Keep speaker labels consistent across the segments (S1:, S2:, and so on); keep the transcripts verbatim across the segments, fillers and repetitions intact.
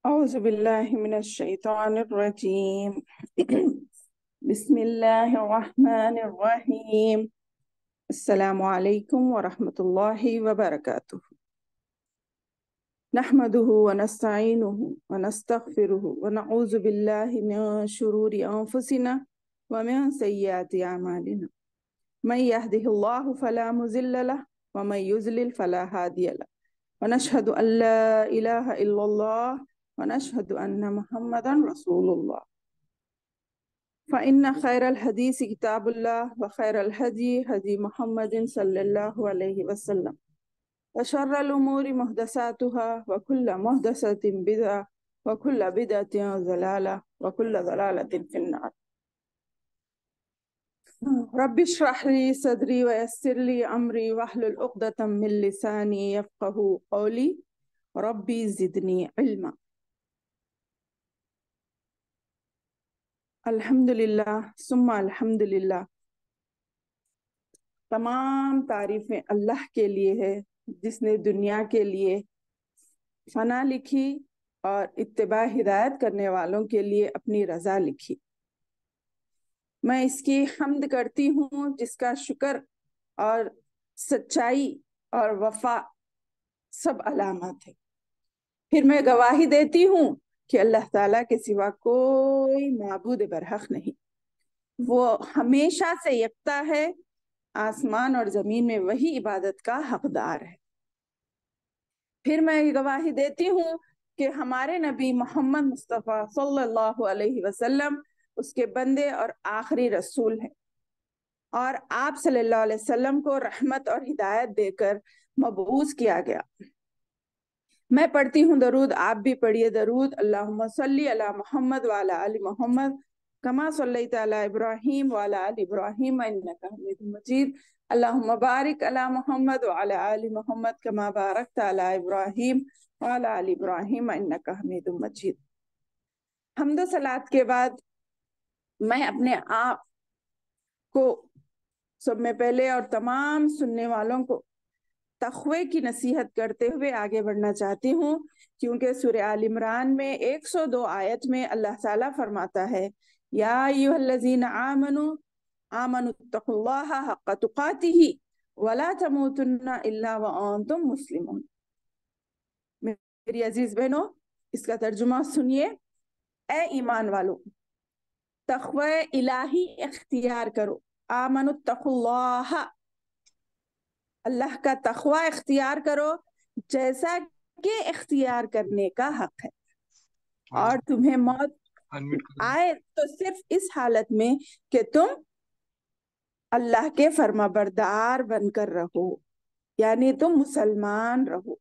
S1: أعوذ بالله من الشيطان الرجيم. بسم الله الرحمن الرحيم. السلام عليكم ورحمة الله وبركاته. نحمده ونستعينه ونستغفره ونعوذ بالله من شرور أنفسنا ومن سيئات أعمالنا. من يهده الله فلا مضل له ومن يضلل فلا هادي له. ونشهد أن لا إله إلا الله ونشهد أن محمدا رسول الله. فإن خير الحديث كتاب الله وخير الهدي هدي محمد صلى الله عليه وسلم وشر الأمور محدثاتها وكل محدثة بدعة وكل بدعة ضلالة وكل ضلالة في النار. رب اشرح لي صدري ويسر لي أمري واحلل عقدة من لساني يفقهوا قولي. ربي زدني علما. الحمدللہ ثم الحمدللہ، تمام تعریفیں اللہ کے لیے ہے جس نے دنیا کے لیے فنا لکھی اور اتباع ہدایت کرنے والوں کے لیے اپنی رضا لکھی۔ میں اس کی حمد کرتی ہوں جس کا شکر اور سچائی اور وفا سب علامات ہے۔ پھر میں گواہی دیتی ہوں کہ اللہ تعالیٰ کے سوا کوئی معبود برحق نہیں، وہ ہمیشہ سے یکتا ہے، آسمان اور زمین میں وہی عبادت کا حقدار ہے۔ پھر میں گواہی دیتی ہوں کہ ہمارے نبی محمد مصطفیٰ صلی اللہ علیہ وسلم اس کے بندے اور آخری رسول ہیں، اور آپ صلی اللہ علیہ وسلم کو رحمت اور ہدایت دے کر مبعوث کیا گیا۔ میں پڑھتی ہوں درود، آپ بھی پڑھیے درود۔ اللہم صلی علی محمد وعلی آل محمد کما صلیت علی ابراہیم وعلی آل ابراہیم انک حمید مجید۔ اللہم بارک علی محمد وعلی آل محمد کما بارکت علی ابراہیم وعلی آل ابراہیم انک حمید مجید۔ حمد و صلوات کے بعد میں اپنے آپ کو سب میں پہلے اور تمام سننے والوں کو تقوی کی نصیحت کرتے ہوئے آگے بڑھنا چاہتی ہوں، کیونکہ سورہ آل عمران میں ایک سو دو آیت میں اللہ تعالیٰ فرماتا ہے یا ایھا الذین آمنوا آمنوا اتقوا اللہ حق تقاتہ ولا تموتن الا وانتم مسلمون۔ میری عزیز بہنوں، اس کا ترجمہ سنیے۔ اے ایمان والو، تقوی الہی اختیار کرو۔ آمنوا اتقوا اللہ، اللہ کا تقوی اختیار کرو جیسا کہ اختیار کرنے کا حق ہے، اور تمہیں موت آئے تو صرف اس حالت میں کہ تم اللہ کے فرما بردار بن کر رہو، یعنی تم مسلمان رہو۔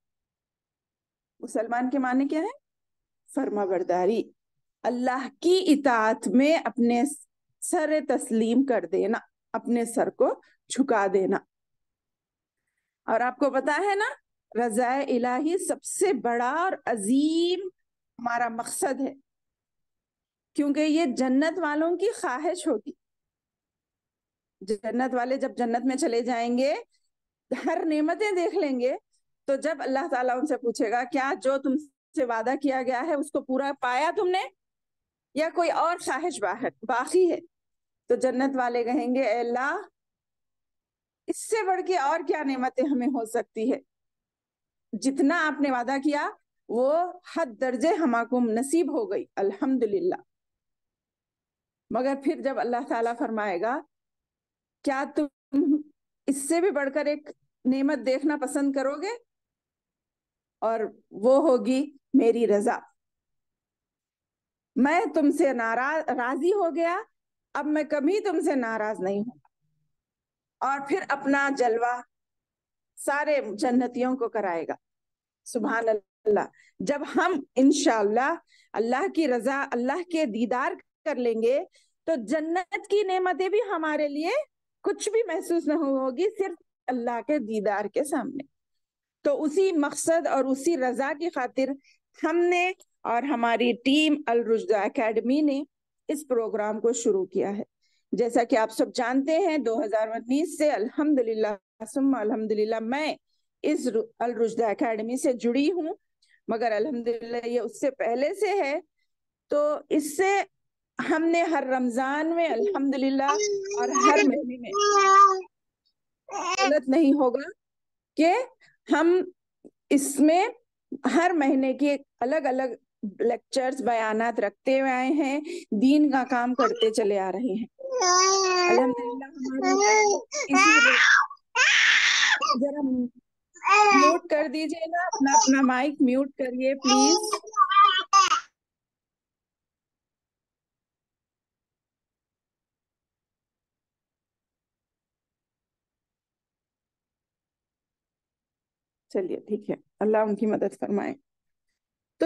S1: مسلمان کے معنی کیا ہے؟ فرما برداری، اللہ کی اطاعت میں اپنے سر تسلیم کر دینا، اپنے سر کو جھکا دینا۔ اور آپ کو پتا ہے نا، رضا الہی سب سے بڑا اور عظیم ہمارا مقصد ہے، کیونکہ یہ جنت والوں کی خواہش ہوگی۔ جنت والے جب جنت میں چلے جائیں گے، ہر نعمتیں دیکھ لیں گے، تو جب اللہ تعالیٰ ان سے پوچھے گا کیا جو تم سے وعدہ کیا گیا ہے اس کو پورا پایا تم نے، یا کوئی اور خواہش باقی ہے، تو جنت والے کہیں گے اے اللہ، اس سے بڑھ کے اور کیا نعمتیں ہمیں ہو سکتی ہے، جتنا آپ نے وعدہ کیا وہ حد درجے ہمارے نصیب ہو گئی، الحمدللہ۔ مگر پھر جب اللہ تعالیٰ فرمائے گا کیا تم اس سے بھی بڑھ کر ایک نعمت دیکھنا پسند کرو گے، اور وہ ہوگی میری رضا، میں تم سے ناراض راضی ہو گیا، اب میں کبھی تم سے ناراض نہیں ہوں۔ اور پھر اپنا جلوہ سارے جنتیوں کو کرائے گا۔ سبحان اللہ۔ جب ہم انشاءاللہ اللہ کی رضا، اللہ کے دیدار کر لیں گے، تو جنت کی نعمتیں بھی ہمارے لیے کچھ بھی محسوس نہ ہوگی، صرف اللہ کے دیدار کے سامنے۔ تو اسی مقصد اور اسی رضا کی خاطر ہم نے اور ہماری ٹیم الرشد اکیڈمی نے اس پروگرام کو شروع کیا ہے۔ جیسا کہ آپ سب جانتے ہیں، دو ہزار انیس سے الحمدللہ ثم الحمدللہ میں اس الرشد اکیڈمی سے جڑی ہوں، مگر الحمدللہ یہ اس سے پہلے سے ہے. تو اس سے ہم نے ہر رمضان میں الحمدللہ اور ہر مہینے میں غلط نہیں ہوگا کہ ہم اس میں ہر مہینے کی الگ الگ لیکچرز بیانات رکھتے ہوئے آئے ہیں, دین کا کام کرتے چلے آ رہے ہیں الحمدللہ. ہماری اسی ذرا میوٹ کر دیجئے نا, اپنا اپنا مائک میوٹ کریے پلیز. چلیے ٹھیک ہے, اللہ ان کی مدد فرمائے. تو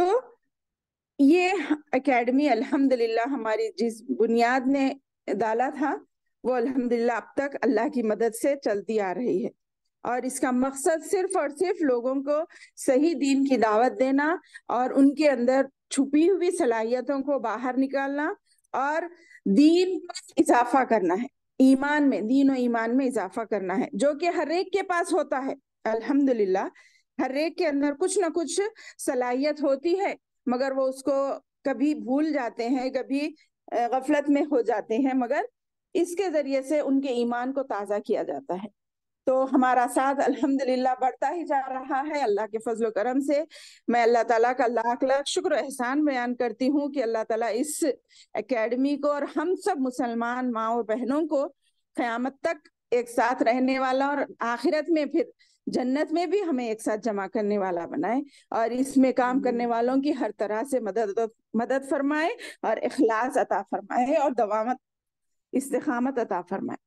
S1: یہ اکیڈمی الحمدللہ ہماری جس بنیاد نے ڈالا تھا وہ الحمدللہ اب تک اللہ کی مدد سے چلتی آ رہی ہے, اور اس کا مقصد صرف اور صرف لوگوں کو صحیح دین کی دعوت دینا اور ان کے اندر چھپی ہوئی صلاحیتوں کو باہر نکالنا اور دین میں اضافہ کرنا ہے, ایمان میں, دین و ایمان میں اضافہ کرنا ہے, جو کہ ہر ایک کے پاس ہوتا ہے الحمدللہ. ہر ایک کے اندر کچھ نہ کچھ صلاحیت ہوتی ہے, مگر وہ اس کو کبھی بھول جاتے ہیں, کبھی غفلت میں ہو جاتے ہیں, مگر اس کے ذریعے سے ان کے ایمان کو تازہ کیا جاتا ہے. تو ہمارا ساتھ الحمدللہ بڑھتا ہی جا رہا ہے اللہ کے فضل و کرم سے. میں اللہ تعالیٰ کا لاکھ لاکھ شکر و احسان بیان کرتی ہوں کہ اللہ تعالیٰ اس اکیڈمی کو اور ہم سب مسلمان ماں اور بہنوں کو قیامت تک ایک ساتھ رہنے والا اور آخرت میں پھر جنت میں بھی ہمیں ایک ساتھ جمع کرنے والا بنائے, اور اس میں کام کرنے والوں کی ہر طرح سے مدد مدد فرمائے اور اخلاص عطا فرمائے اور دوامت استقامت عطا فرمائے.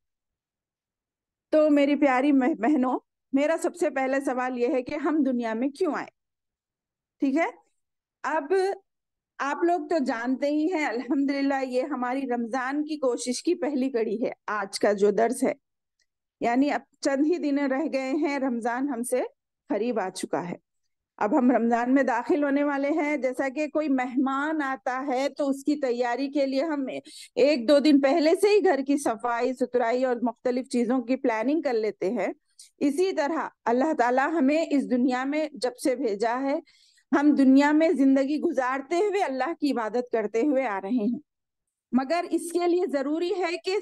S1: تو میری پیاری بہنوں, میرا سب سے پہلے سوال یہ ہے کہ ہم دنیا میں کیوں آئے؟ ٹھیک ہے, اب آپ لوگ تو جانتے ہی ہیں الحمدللہ یہ ہماری رمضان کی کوشش کی پہلی کڑی ہے آج کا جو درس ہے. یعنی اب چند ہی دن رہ گئے ہیں, رمضان ہم سے قریب آ چکا ہے. اب ہم رمضان میں داخل ہونے والے ہیں. جیسا کہ کوئی مہمان آتا ہے تو اس کی تیاری کے لیے ہم ایک دو دن پہلے سے ہی گھر کی صفائی ستھرائی اور مختلف چیزوں کی پلاننگ کر لیتے ہیں, اسی طرح اللہ تعالیٰ ہمیں اس دنیا میں جب سے بھیجا ہے ہم دنیا میں زندگی گزارتے ہوئے اللہ کی عبادت کرتے ہوئے آ رہے ہیں. مگر اس کے لیے ضروری ہے کہ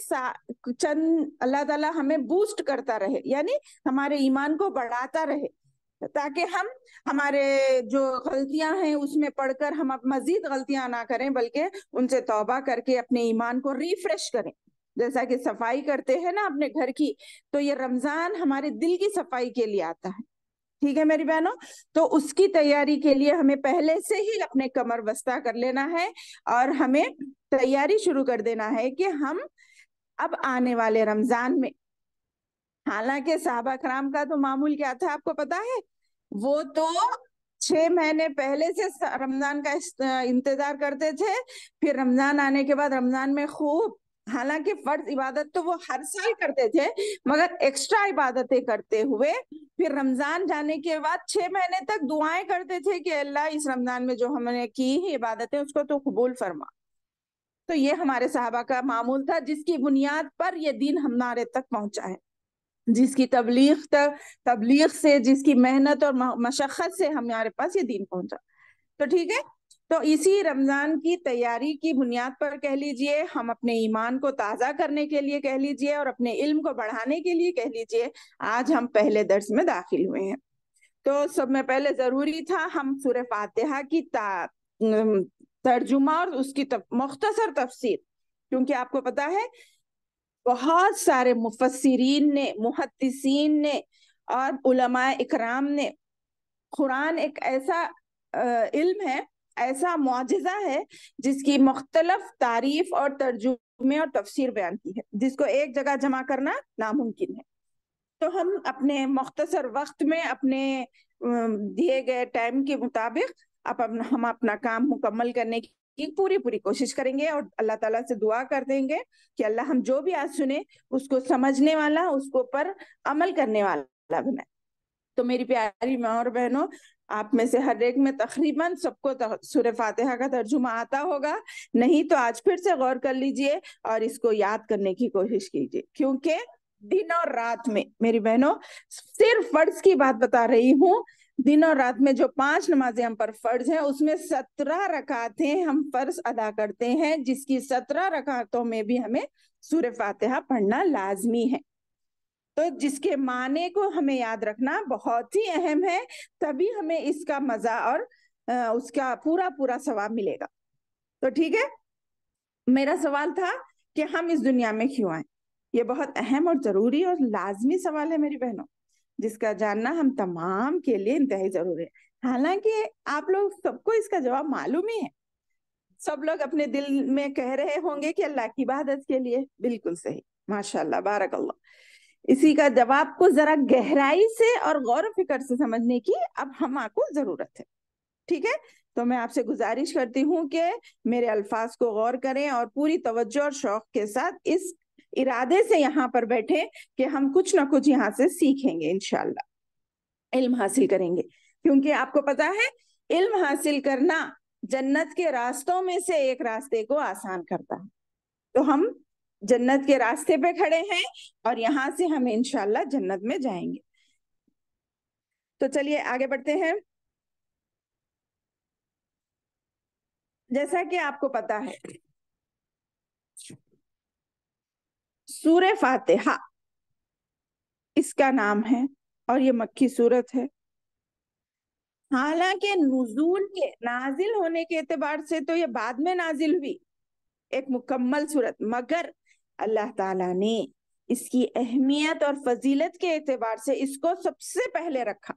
S1: چند اللہ تعالیٰ ہمیں بوسٹ کرتا رہے, یعنی ہمارے ایمان کو بڑھاتا رہے, تاکہ ہم ہمارے جو غلطیاں ہیں اس میں پڑھ کر ہم اب مزید غلطیاں نہ کریں, بلکہ ان سے توبہ کر کے اپنے ایمان کو ریفریش کریں. جیسا کہ صفائی کرتے ہیں نا اپنے گھر کی, تو یہ رمضان ہمارے دل کی صفائی کے لیے آتا ہے. ٹھیک ہے میری بہنوں, تو اس کی تیاری کے لیے ہمیں پہلے سے ہی اپنے کمر بستہ کر لینا ہے اور ہمیں تیاری شروع کر دینا ہے کہ ہم اب آنے والے رمضان میں, حالانکہ صحابہ کرام کا تو معمول کیا تھا آپ کو پتا ہے, وہ تو چھ مہینے پہلے سے رمضان کا انتظار کرتے تھے, پھر رمضان آنے کے بعد رمضان میں خوب, حالانکہ فرض عبادت تو وہ ہر سال کرتے تھے, مگر ایکسٹرا عبادتیں کرتے ہوئے پھر رمضان جانے کے بعد چھ مہینے تک دعائیں کرتے تھے کہ اللہ اس رمضان میں جو ہم نے کی ہی عبادتیں اس کو تو قبول فرما. تو یہ ہمارے صحابہ کا معمول تھا, جس کی بنیاد پر یہ دین ہمارے تک پہنچا ہے, جس کی تبلیغ تک تبلیغ سے, جس کی محنت اور مشقت سے ہمارے پاس یہ دین پہنچا. تو ٹھیک ہے, تو اسی رمضان کی تیاری کی بنیاد پر کہہ لیجئے, ہم اپنے ایمان کو تازہ کرنے کے لیے کہہ لیجئے اور اپنے علم کو بڑھانے کے لیے کہہ لیجئے, آج ہم پہلے درس میں داخل ہوئے ہیں. تو سب میں پہلے ضروری تھا ہم سورہ فاتحہ کی تا ترجمہ اور اس کی مختصر تفسیر, کیونکہ آپ کو پتا ہے بہت سارے مفسرین نے, محدثین نے اور علماء اکرام نے, قرآن ایک ایسا علم ہے, ایسا معجزہ ہے جس کی مختلف تعریف اور ترجمے اور تفسیر بیان کی ہے, جس کو ایک جگہ جمع کرنا ناممکن ہے. تو ہم اپنے مختصر وقت میں اپنے دیے گئے ٹائم کے مطابق اب ہم اپنا کام مکمل کرنے کی پوری پوری کوشش کریں گے, اور اللہ تعالیٰ سے دعا کر دیں گے کہ اللہ ہم جو بھی آج سنے اس کو سمجھنے والا, اس کو پر عمل کرنے والا بنائے. تو میری پیاری ماں اور بہنوں, آپ میں سے ہر ایک میں تقریباً سب کو سورہ فاتحہ کا ترجمہ آتا ہوگا, نہیں تو آج پھر سے غور کر لیجئے اور اس کو یاد کرنے کی کوشش کیجئے, کیونکہ دن اور رات میں میری بہنوں صرف فرض کی بات بتا رہی ہوں, दिन और रात में जो पांच नमाजें हम पर फर्ज हैं उसमें सत्रह रकातें हम फर्ज अदा करते हैं, जिसकी सत्रह रकातों में भी हमें सूरह फातिहा पढ़ना लाजमी है। तो जिसके माने को हमें याद रखना बहुत ही अहम है, तभी हमें इसका मजा और उसका पूरा पूरा सवाब मिलेगा। तो ठीक है, मेरा सवाल था कि हम इस दुनिया में क्यों आए। ये बहुत अहम और जरूरी और लाजमी सवाल है मेरी बहनों, जिसका जानना हम तमाम के लिए इंतहाई जरूरी है। हालांकि आप लोग सबको इसका जवाब मालूम ही है, सब लोग अपने दिल में कह रहे होंगे कि अल्लाह की इबादत के लिए। बिल्कुल सही, माशाल्लाह, बारक अल्लाह। इसी का जवाब को जरा गहराई से और गौर फिक्र से समझने की अब हमको जरूरत है। ठीक है, तो मैं आपसे गुजारिश करती हूँ कि मेरे अल्फाज को गौर करें और पूरी तवज्जो और शौक के साथ इस इरादे से यहाँ पर बैठे कि हम कुछ ना कुछ यहाँ से सीखेंगे, इंशाल्लाह इल्म हासिल करेंगे। क्योंकि आपको पता है, इल्म हासिल करना जन्नत के रास्तों में से एक रास्ते को आसान करता है। तो हम जन्नत के रास्ते पे खड़े हैं और यहाँ से हम इंशाल्लाह जन्नत में जाएंगे। तो चलिए आगे बढ़ते हैं। जैसा कि आपको पता है, सूरह फातिहा इसका नाम है और ये मक्की सूरत है। हालांकि नुज़ूल के नाजिल होने के एतबार से तो ये बाद में नाजिल हुई एक मुकम्मल सूरत, मगर अल्लाह ताला ने इसकी अहमियत और फजीलत के एतबार से इसको सबसे पहले रखा,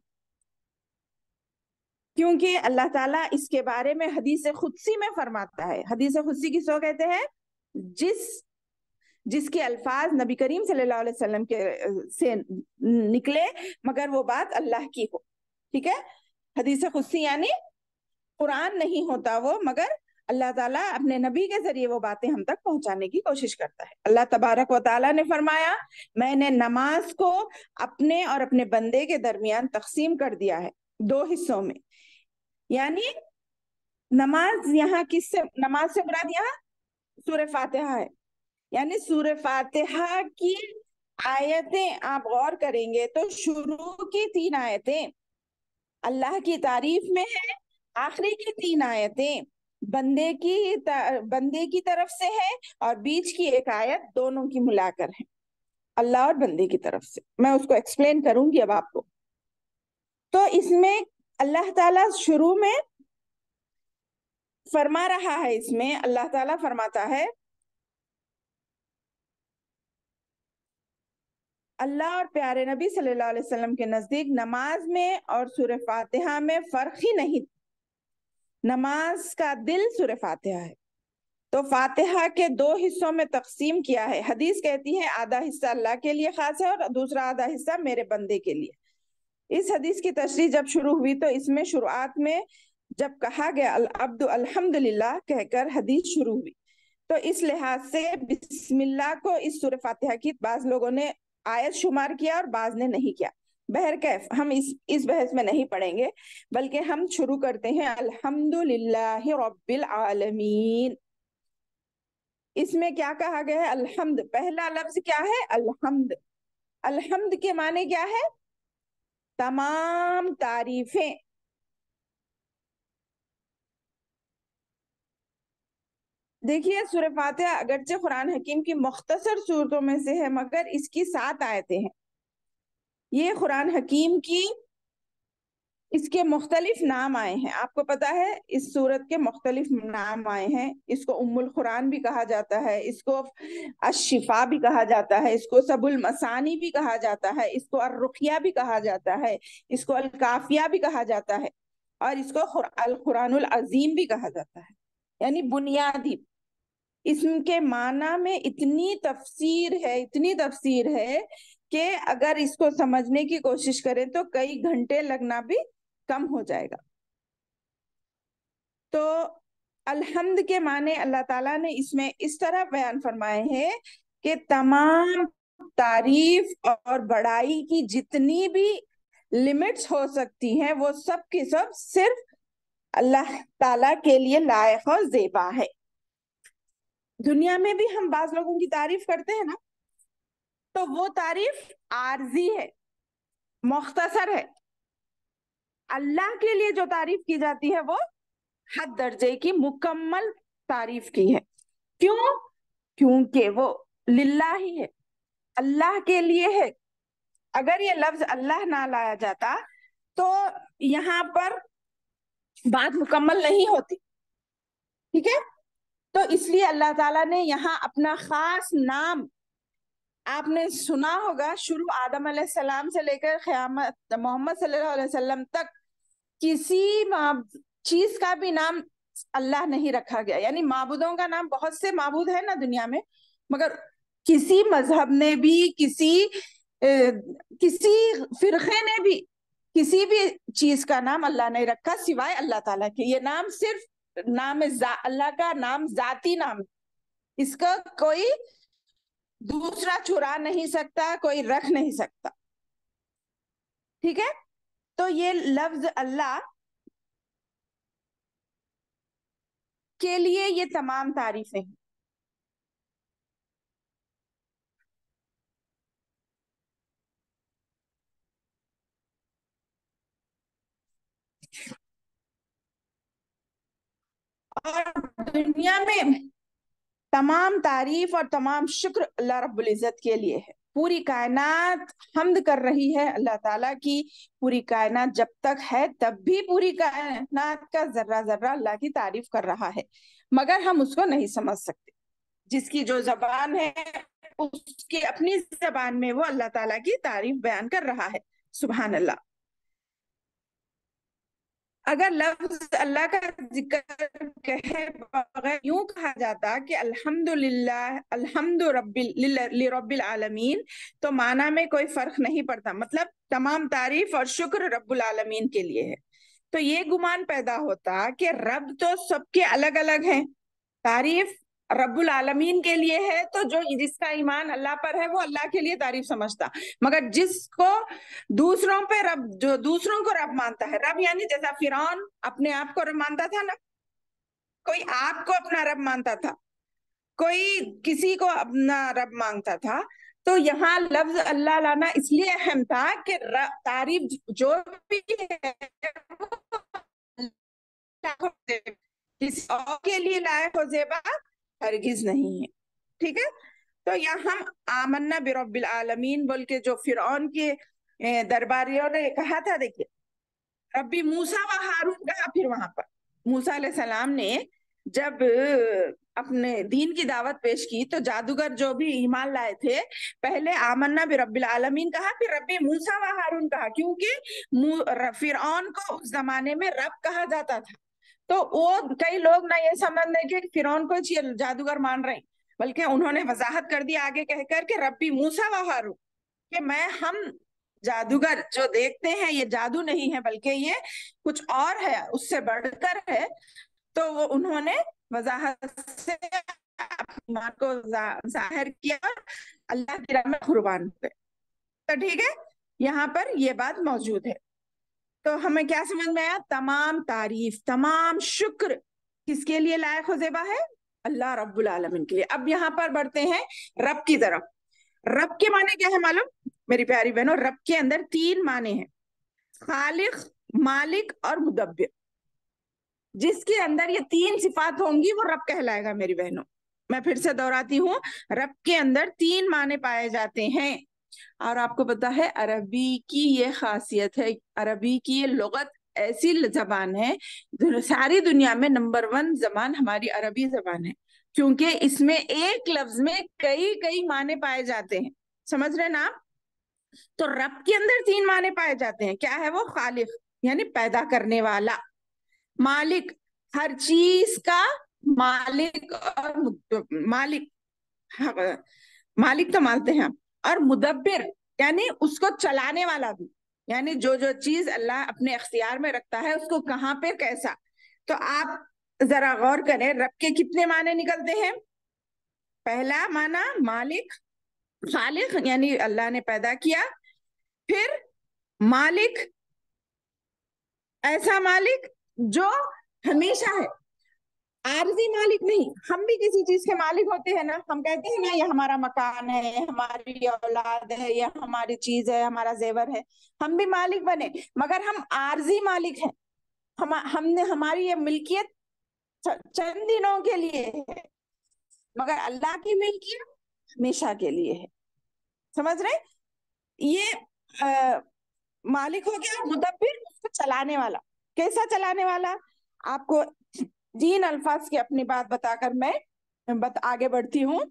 S1: क्योंकि अल्लाह ताला इसके बारे में हदीस खुदसी में फरमाता है। हदीस खुदसी किसको कहते हैं? जिस जिसके अल्फाज नबी करीम सल्लल्लाहु अलैहि वसल्लम के से निकले मगर वो बात अल्लाह की हो। ठीक है, हदीस खुदसी यानी कुरान नहीं होता वो, मगर अल्लाह ताला अपने नबी के जरिए वो बातें हम तक पहुंचाने की कोशिश करता है। अल्लाह तबारक व ताला ने फरमाया, मैंने नमाज को अपने और अपने बंदे के दरमियान तकसीम कर दिया है दो हिस्सों में। यानी नमाज यहाँ किससे, नमाज से मुराद यहाँ सूरह फातिहा है। यानी सूरह फातिहा की आयतें आप गौर करेंगे तो शुरू की तीन आयतें अल्लाह की तारीफ में है, आखिरी की तीन आयतें बंदे की बंदे की तरफ से है और बीच की एक आयत दोनों की मिलाकर है, अल्लाह और बंदे की तरफ से। मैं उसको एक्सप्लेन करूंगी अब आपको। तो इसमें अल्लाह ताला शुरू में फरमा रहा है, इसमें अल्लाह ताला फरमाता है, अल्लाह और प्यारे नबी सल्लल्लाहु अलैहि वसल्लम के नजदीक नमाज में और सूरह फातिहा में फर्क ही नहीं। नमाज का दिल सूरह फातिहा है। तो फातिहा के दो हिस्सों में तकसीम किया है। हदीस कहती है आधा हिस्सा अल्लाह के लिए खास है और दूसरा आधा हिस्सा मेरे बंदे के लिए। इस हदीस की तशरीह जब शुरू हुई तो इसमें शुरुआत में जब कहा गया अल अब्दु अल्हम्दुलिल्लाह कहकर हदीस शुरू हुई, तो इस लिहाज से बिस्मिल्लाह को इस सूरह फातिहा की बाज लोगों ने आयत शुमार किया और बाज ने नहीं किया। बहरकैफ हम इस इस बहस में नहीं पढ़ेंगे, बल्कि हम शुरू करते हैं अल्हम्दुलिल्लाहि रब्बिल आलमीन। इसमें क्या कहा गया है? अल्हम्द। पहला लफ्ज क्या है? अल्हम्द। अल्हम्द के माने क्या है? तमाम तारीफें। देखिए, सूरह फातिहा अगरचे कुरान हकीम की मुख्तसर सूरतों में से है, मगर इसकी सात आयतें हैं। ये कुरान हकीम की इसके मुख्तलिफ नाम आए हैं। आपको पता है इस सूरत के मुख्तलिफ नाम आए हैं। इसको उम्मुल कुरान भी कहा जाता है, इसको अशिफा भी कहा जाता है, इसको सबुल मसानी भी कहा जाता है, इसको अर्रुकिया भी कहा जाता है, इसको अल काफिया भी कहा जाता है और इसको अल कुरानुल अजीम भी कहा जाता है, यानी बुनियादी। इसके माना में इतनी तफसीर है, इतनी तफसीर है कि अगर इसको समझने की कोशिश करें तो कई घंटे लगना भी कम हो जाएगा। तो अल्हम्द के माने अल्लाह ताला ने इसमें इस तरह बयान फरमाए हैं कि तमाम तारीफ और बड़ाई की जितनी भी लिमिट्स हो सकती हैं वो सब की सब सिर्फ अल्लाह ताला के लिए लायक और ज़ेबा है। दुनिया में भी हम बाज लोगों की तारीफ करते हैं ना, तो वो तारीफ आर्जी है, मुख्तसर है। اللہ کے لیے جو تعریف کی جاتی ہے وہ حد درجے کی مکمل تعریف کی ہے. کیوں؟ کیونکہ وہ للہ ہی ہے، اللہ کے لیے ہے. اگر یہ لفظ اللہ نہ لایا جاتا تو یہاں پر بات مکمل نہیں ہوتی. ٹھیک ہے؟ تو اس لیے اللہ تعالیٰ نے یہاں اپنا خاص نام، آپ نے سنا ہوگا شروع آدم علیہ السلام سے لے کر قیامت محمد صلی اللہ علیہ وسلم تک کسی چیز کا بھی نام اللہ نہیں رکھا گیا. یعنی معبودوں کا نام، بہت سے معبود ہیں نا دنیا میں، مگر کسی مذہب نے بھی، کسی کسی فرقے نے بھی کسی بھی چیز کا نام اللہ نہیں رکھا سوائے اللہ تعالیٰ کے. یہ نام صرف نام اللہ کا نام ذاتی نام، اس کا کوئی دوسرا چرا نہیں سکتا، کوئی رکھ نہیں سکتا. ٹھیک ہے؟ تو یہ لفظ اللہ کے لیے یہ تمام تعریفیں ہیں. اور دنیا میں تمام تعریف اور تمام شکر اللہ رب العزت کے لیے ہے. پوری کائنات حمد کر رہی ہے اللہ تعالیٰ کی. پوری کائنات جب تک ہے تب بھی پوری کائنات کا ذرہ ذرہ اللہ کی تعریف کر رہا ہے، مگر ہم اس کو نہیں سمجھ سکتے. جس کی جو زبان ہے اس کی اپنی زبان میں وہ اللہ تعالیٰ کی تعریف بیان کر رہا ہے. سبحان اللہ. اگر لفظ اللہ کا ذکر کہے بغیر یوں کہا جاتا کہ الحمدللہ الحمد رب لرب العالمین، تو معنی میں کوئی فرق نہیں پڑتا. مطلب تمام تعریف اور شکر رب العالمین کے لیے ہے. تو یہ گمان پیدا ہوتا کہ رب تو سب کے الگ الگ ہیں، تعریف رب العالمین کے لیے ہے، تو جو جس کا ایمان اللہ پر ہے وہ اللہ کے لیے تعریف سمجھتا. مگر جس کو دوسروں پہ رب، جو دوسروں کو رب مانتا ہے، رب یعنی جیسا فرعون اپنے آپ کو رب مانتا تھا نا، کوئی آپ کو اپنا رب مانتا تھا، کوئی کسی کو اپنا رب مانگتا تھا. تو یہاں لفظ اللہ لانا اس لیے اہم تھا کہ تعریف جو بھی ہے کسی اور کے لیے لائق و زیبا ہرگز نہیں ہے. ٹھیک ہے؟ تو یہاں ہم آمنا برب العالمین بول کے جو فرعون کے درباریوں نے کہا تھا، دیکھیے ربی موسیٰ و ہارون کہا. پھر وہاں پر موسیٰ علیہ السلام نے جب اپنے دین کی دعوت پیش کی تو جادوگر جو بھی ایمان لائے تھے پہلے آمنا برب العالمین کہا، پھر ربی موسیٰ و ہارون کہا، کیونکہ فرعون کو اس زمانے میں رب کہا جاتا تھا. تو وہ کئی لوگ نہ یہ سمجھنے کہ فرعون کو جادوگر مان رہے ہیں، بلکہ انہوں نے وضاحت کر دی آگے کہہ کر کہ ربی موسیٰ و ہارون، کہ میں ہم جادوگر جو دیکھتے ہیں یہ جادو نہیں ہے بلکہ یہ کچھ اور ہے، اس سے بڑھ کر ہے. تو وہ انہوں نے وضاحت سے اپنی ماں کو ظاہر کیا اور اللہ کی راہ میں قربان ہوئے. تو ٹھیک ہے، یہاں پر یہ بات موجود ہے. تو ہمیں کیا سمجھ میں آیا؟ تمام تعریف، تمام شکر کس کے لیے لائق و زیبا ہے؟ اللہ رب العالمین کے لیے. اب یہاں پر بڑھتے ہیں رب کی طرف. رب کے معنی کیا ہے معلوم میری پیاری بہنوں؟ رب کے اندر تین معنی ہیں، خالق، مالک اور مدبر. جس کے اندر یہ تین صفات ہوں گی وہ رب کہلائے گا. میری بہنوں میں پھر سے دہراتی ہوں، رب کے اندر تین معنی پائے جاتے ہیں. اور آپ کو پتا ہے عربی کی یہ خاصیت ہے، عربی کی یہ لغت ایسی زبان ہے، ساری دنیا میں نمبر ون زبان ہماری عربی زبان ہے، کیونکہ اس میں ایک لفظ میں کئی کئی معنی پائے جاتے ہیں. سمجھ رہے نا آپ؟ تو رب کے اندر تین معنی پائے جاتے ہیں. کیا ہے وہ؟ خالق یعنی پیدا کرنے والا، مالک ہر چیز کا مالک، اور مالک مالک تو مانتے ہیں ہم، اور مدبر یعنی اس کو چلانے والا بھی، یعنی جو جو چیز اللہ اپنے اختیار میں رکھتا ہے اس کو کہاں پہ کیسا. تو آپ ذرا غور کریں، رب کے کتنے معنی نکلتے ہیں؟ پہلا معنی مالک، خالق یعنی اللہ نے پیدا کیا. پھر مالک، ایسا مالک جو ہمیشہ ہے، आरजी मालिक नहीं। हम भी किसी चीज के मालिक होते हैं ना, हम कहते हैं ना ये हमारा मकान है, हमारी औलाद है, या हमारी चीज है, हमारा जेवर है, हम भी मालिक बने, मगर हम आरजी मालिक हैं। हम हमने हमारी ये मिल्कियत चंद दिनों के लिए है, मगर अल्लाह की मिल्कियत हमेशा के लिए है। समझ रहे? ये आ, मालिक हो गया, मुदब्बिर उसको चलाने वाला। कैसा चलाने वाला? आपको तीन अल्फाज की अपनी बात बताकर मैं बत, आगे बढ़ती हूँ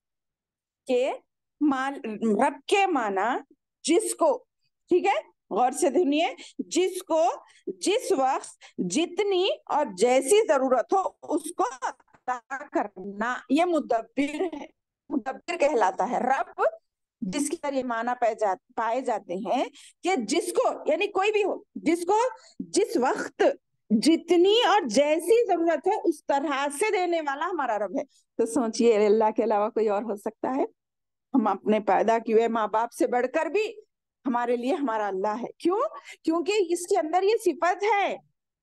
S1: कि माल रब के माना जिसको, ठीक है, गौर से सुनिए, जिसको जिस वक्त जितनी और जैसी जरूरत हो उसको अता करना, ये मुदब्बिर है, मुदब्बिर कहलाता है। रब जिसके अंदर ये माना पाए जा, पाए जाते हैं कि जिसको, यानी कोई भी हो, जिसको जिस वक्त जितनी और जैसी जरूरत है उस तरह से देने वाला हमारा रब है। तो सोचिए, अल्लाह के अलावा कोई और हो सकता है? हम अपने पैदा किए माँ बाप से बढ़कर भी हमारे लिए हमारा अल्लाह है। क्यों? क्योंकि इसके अंदर ये सिफत है।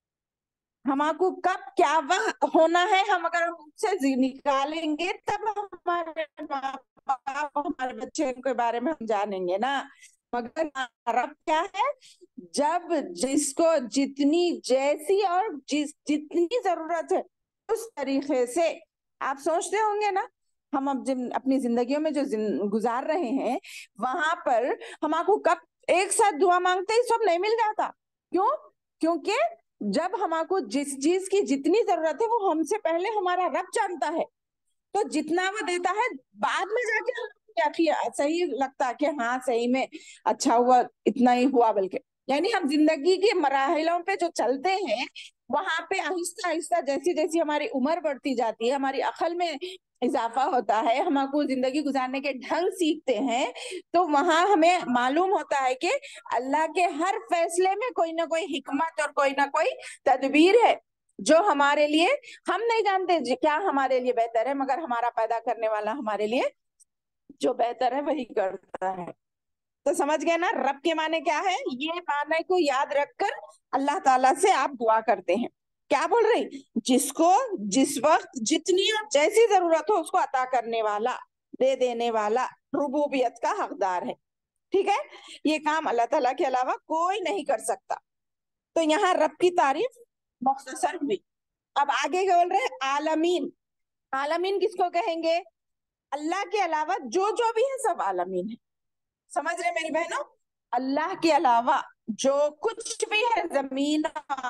S1: हमको कब क्या वह होना है, हम अगर हम उससे निकालेंगे तब हमारे माँ बाप, हमारे बच्चे के बारे में हम जानेंगे ना। मगर रब क्या है? जब जिसको जितनी जैसी और जिस जितनी जरूरत है उस तरीके से। आप सोचते होंगे ना, हम अब जिन अपनी जिंदगियों में जो गुजार रहे हैं, वहां पर हमको कब एक साथ दुआ मांगते ही सब नहीं मिल जाता। क्यों? क्योंकि जब हमको जिस चीज की जितनी जरूरत है वो हमसे पहले हमारा रब जानता है। तो जितना वो देता है बाद में जाके हम क्या किया सही लगता है कि हाँ सही में अच्छा हुआ, इतना ही हुआ, बल्कि यानी हम जिंदगी के मराहलों पे जो चलते हैं वहां पे आहिस्ता आहिस्ता जैसी जैसी हमारी उम्र बढ़ती जाती है, हमारी अकल में इजाफा होता है, हमको जिंदगी गुजारने के ढंग सीखते हैं, तो वहां हमें मालूम होता है कि अल्लाह के हर फैसले में कोई ना कोई हिकमत और कोई ना कोई तदबीर है जो हमारे लिए, हम नहीं जानते क्या हमारे लिए बेहतर है, मगर हमारा पैदा करने वाला हमारे लिए जो बेहतर है वही करता है। तो समझ गए ना रब के माने क्या है? ये माने को याद रखकर अल्लाह ताला से आप दुआ करते हैं। क्या बोल रही? जिसको जिस वक्त जितनी और जैसी जरूरत हो उसको अता करने वाला, दे देने वाला, रुबूबियत का हकदार है। ठीक है? ये काम अल्लाह ताला के अलावा कोई नहीं कर सकता। तो यहाँ रब की तारीफ मुख्तसर हुई। अब आगे बोल रहे आलमीन। आलमीन किसको कहेंगे? अल्लाह के अलावा जो जो भी है सब आलमीन है। समझ रहे मेरी बहनों? अल्लाह के अलावा जो कुछ भी है जमीन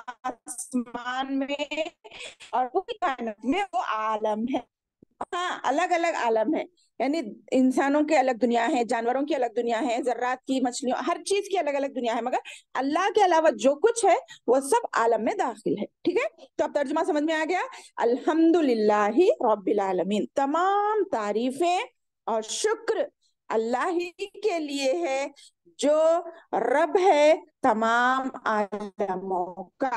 S1: आसमान में और पूरी कायनात में वो आलम है। हाँ, अलग अलग आलम है, यानी इंसानों के अलग दुनिया है, जानवरों की अलग दुनिया है, जर्रात की, मछलियों, हर चीज की अलग अलग दुनिया है, मगर अल्लाह के अलावा जो कुछ है वो सब आलम में दाखिल है। ठीक है? तो अब तर्जुमा समझ में आ गया। अल्हम्दुलिल्लाहि रब्बिल आलमीन, तमाम तारीफें और शुक्र अल्लाह ही के लिए है जो रब है तमाम आलमों का।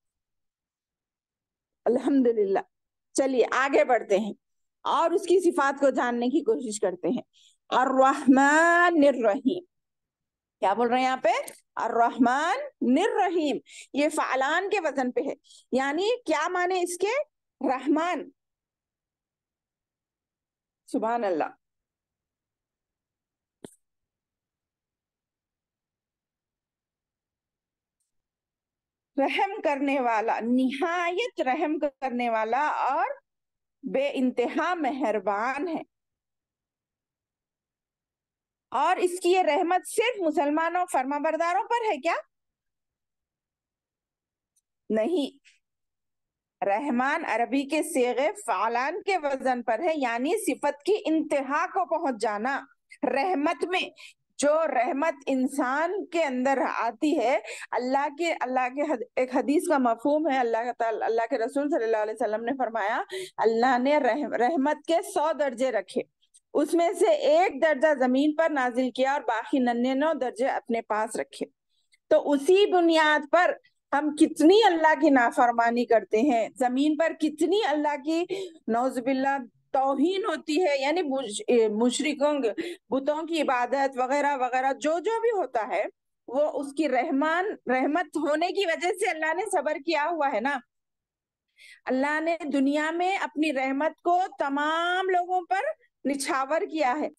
S1: अल्हम्दुलिल्लाह। चलिए आगे बढ़ते हैं और उसकी सिफात को जानने की कोशिश करते हैं। अर्रहमान रहीम, क्या बोल रहे हैं यहाँ पे? अर्रहमान निर्रहीम, ये फालान के वजन पे है, यानी क्या माने इसके? रहमान। सुभान अल्लाह। रहम करने वाला, निहायत रहम करने वाला और बे इंतहा मेहरबान है। और इसकी ये रहमत सिर्फ मुसलमानों फर्माबरदारों पर है क्या? नहीं, रहमान अरबी के सेगे फालान के वजन पर है, यानी सिफत की इंतहा को पहुंच जाना। रहमत में जो रहमत इंसान के अंदर आती है, अल्लाह के अल्लाह के हद, एक हदीस का मफहूम है, अल्लाह ताला अल्लाह के रसूल सल्लल्लाहु अलैहि वसल्लम ने फरमाया, अल्लाह ने रह, रहमत के सौ दर्जे रखे, उसमें से एक दर्जा जमीन पर नाजिल किया और बाकी नन्हे नौ दर्जे अपने पास रखे। तो उसी बुनियाद पर हम कितनी अल्लाह की नाफरमानी करते हैं, जमीन पर कितनी अल्लाह की नौजुबिल्ला तौहीन होती है, यानी मुशरिकों बुतों की इबादत वगैरह वगैरह जो जो भी होता है वो उसकी रहमान रहमत होने की वजह से अल्लाह ने सबर किया हुआ है ना। اللہ نے دنیا میں اپنی رحمت کو تمام لوگوں پر نچھاور کیا ہے.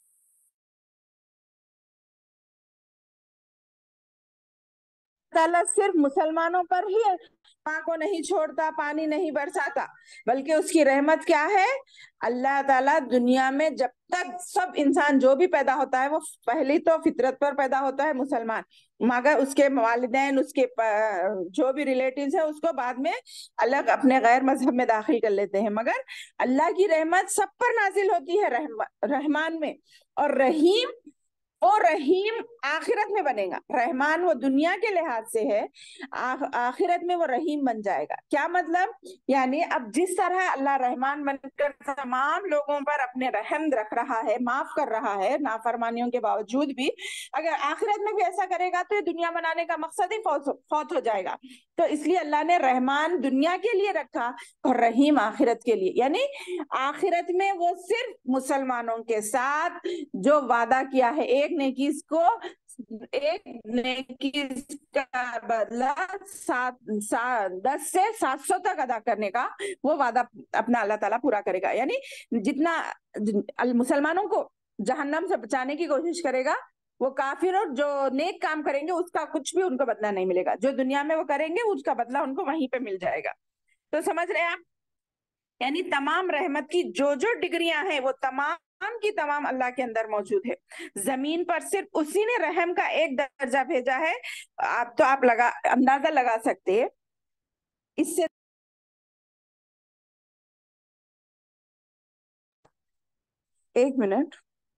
S1: تعالیٰ صرف مسلمانوں پر ہی ماں کو نہیں چھوڑتا، پانی نہیں برساتا، بلکہ اس کی رحمت کیا ہے؟ اللہ تعالیٰ دنیا میں جب تک سب انسان جو بھی پیدا ہوتا ہے وہ پہلی تو فطرت پر پیدا ہوتا ہے مسلمان، مگر اس کے والدین، اس کے جو بھی ریلیٹیوز ہیں اس کو بعد میں الگ اپنے غیر مذہب میں داخل کر لیتے ہیں. مگر اللہ کی رحمت سب پر نازل ہوتی ہے رحمان میں. اور رحیم، وہ رحیم آخرت میں بنے گا. رحمان وہ دنیا کے لحاظ سے ہے، آخرت میں وہ رحیم بن جائے گا. کیا مطلب؟ یعنی اب جس طرح اللہ رحمان بن کر تمام لوگوں پر اپنے رحم رکھ رہا ہے، معاف کر رہا ہے نافرمانیوں کے باوجود بھی، اگر آخرت میں بھی ایسا کرے گا تو یہ دنیا بنانے کا مقصد ہی فوت ہو جائے گا. تو اس لیے اللہ نے رحمان دنیا کے لیے رکھا اور رحیم آخرت کے لیے. یعنی آخرت میں وہ صرف مسلمانوں کے ساتھ جو وعدہ کیا ہے ایک نیکی کو ایک نیکی کا بدلہ سات دس سے سات سو تک ادا کرنے کا وہ وعدہ اپنا اللہ تعالیٰ پورا کرے گا. یعنی جتنا مسلمانوں کو جہنم سے بچانے کی کوشش کرے گا، وہ کافر اور جو نیک کام کریں گے اس کا کچھ بھی ان کو بدلہ نہیں ملے گا. جو دنیا میں وہ کریں گے اس کا بدلہ ان کو وہیں پہ مل جائے گا. تو سمجھ رہے ہیں آپ؟ یعنی تمام رحمت کی جو جو ڈگریاں ہیں وہ تمام کی تمام اللہ کے اندر موجود ہے. زمین پر صرف اسی نے رحم کا ایک درجہ بھیجا ہے. آپ تو آپ لگا اندازہ لگا سکتے ہیں اس سے. ایک منٹ.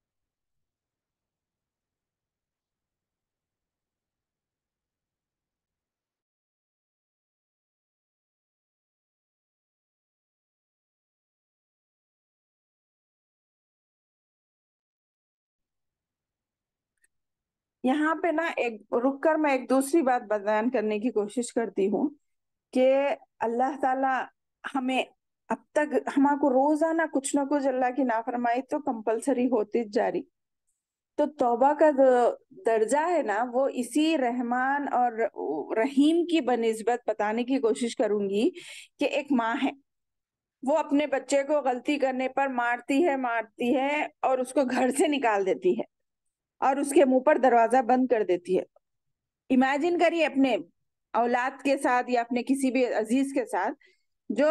S1: یہاں پہ نا ایک رک کر میں ایک دوسری بات بیان کرنے کی کوشش کرتی ہوں کہ اللہ تعالیٰ ہمیں اب تک ہمارے کو روزانہ کچھ نہ کچھ اللہ کی نافرمائی تو کمپلسری ہوتی جاری. تو توبہ کا درجہ ہے نا وہ اسی رحمان اور رحیم کی بنسبت بتانے کی کوشش کروں گی کہ ایک ماں ہے، وہ اپنے بچے کو غلطی کرنے پر مارتی ہے مارتی ہے اور اس کو گھر سے نکال دیتی ہے اور اس کے منہ پر دروازہ بند کر دیتی ہے. امیجن کریے اپنے اولاد کے ساتھ یا اپنے کسی بھی عزیز کے ساتھ، جو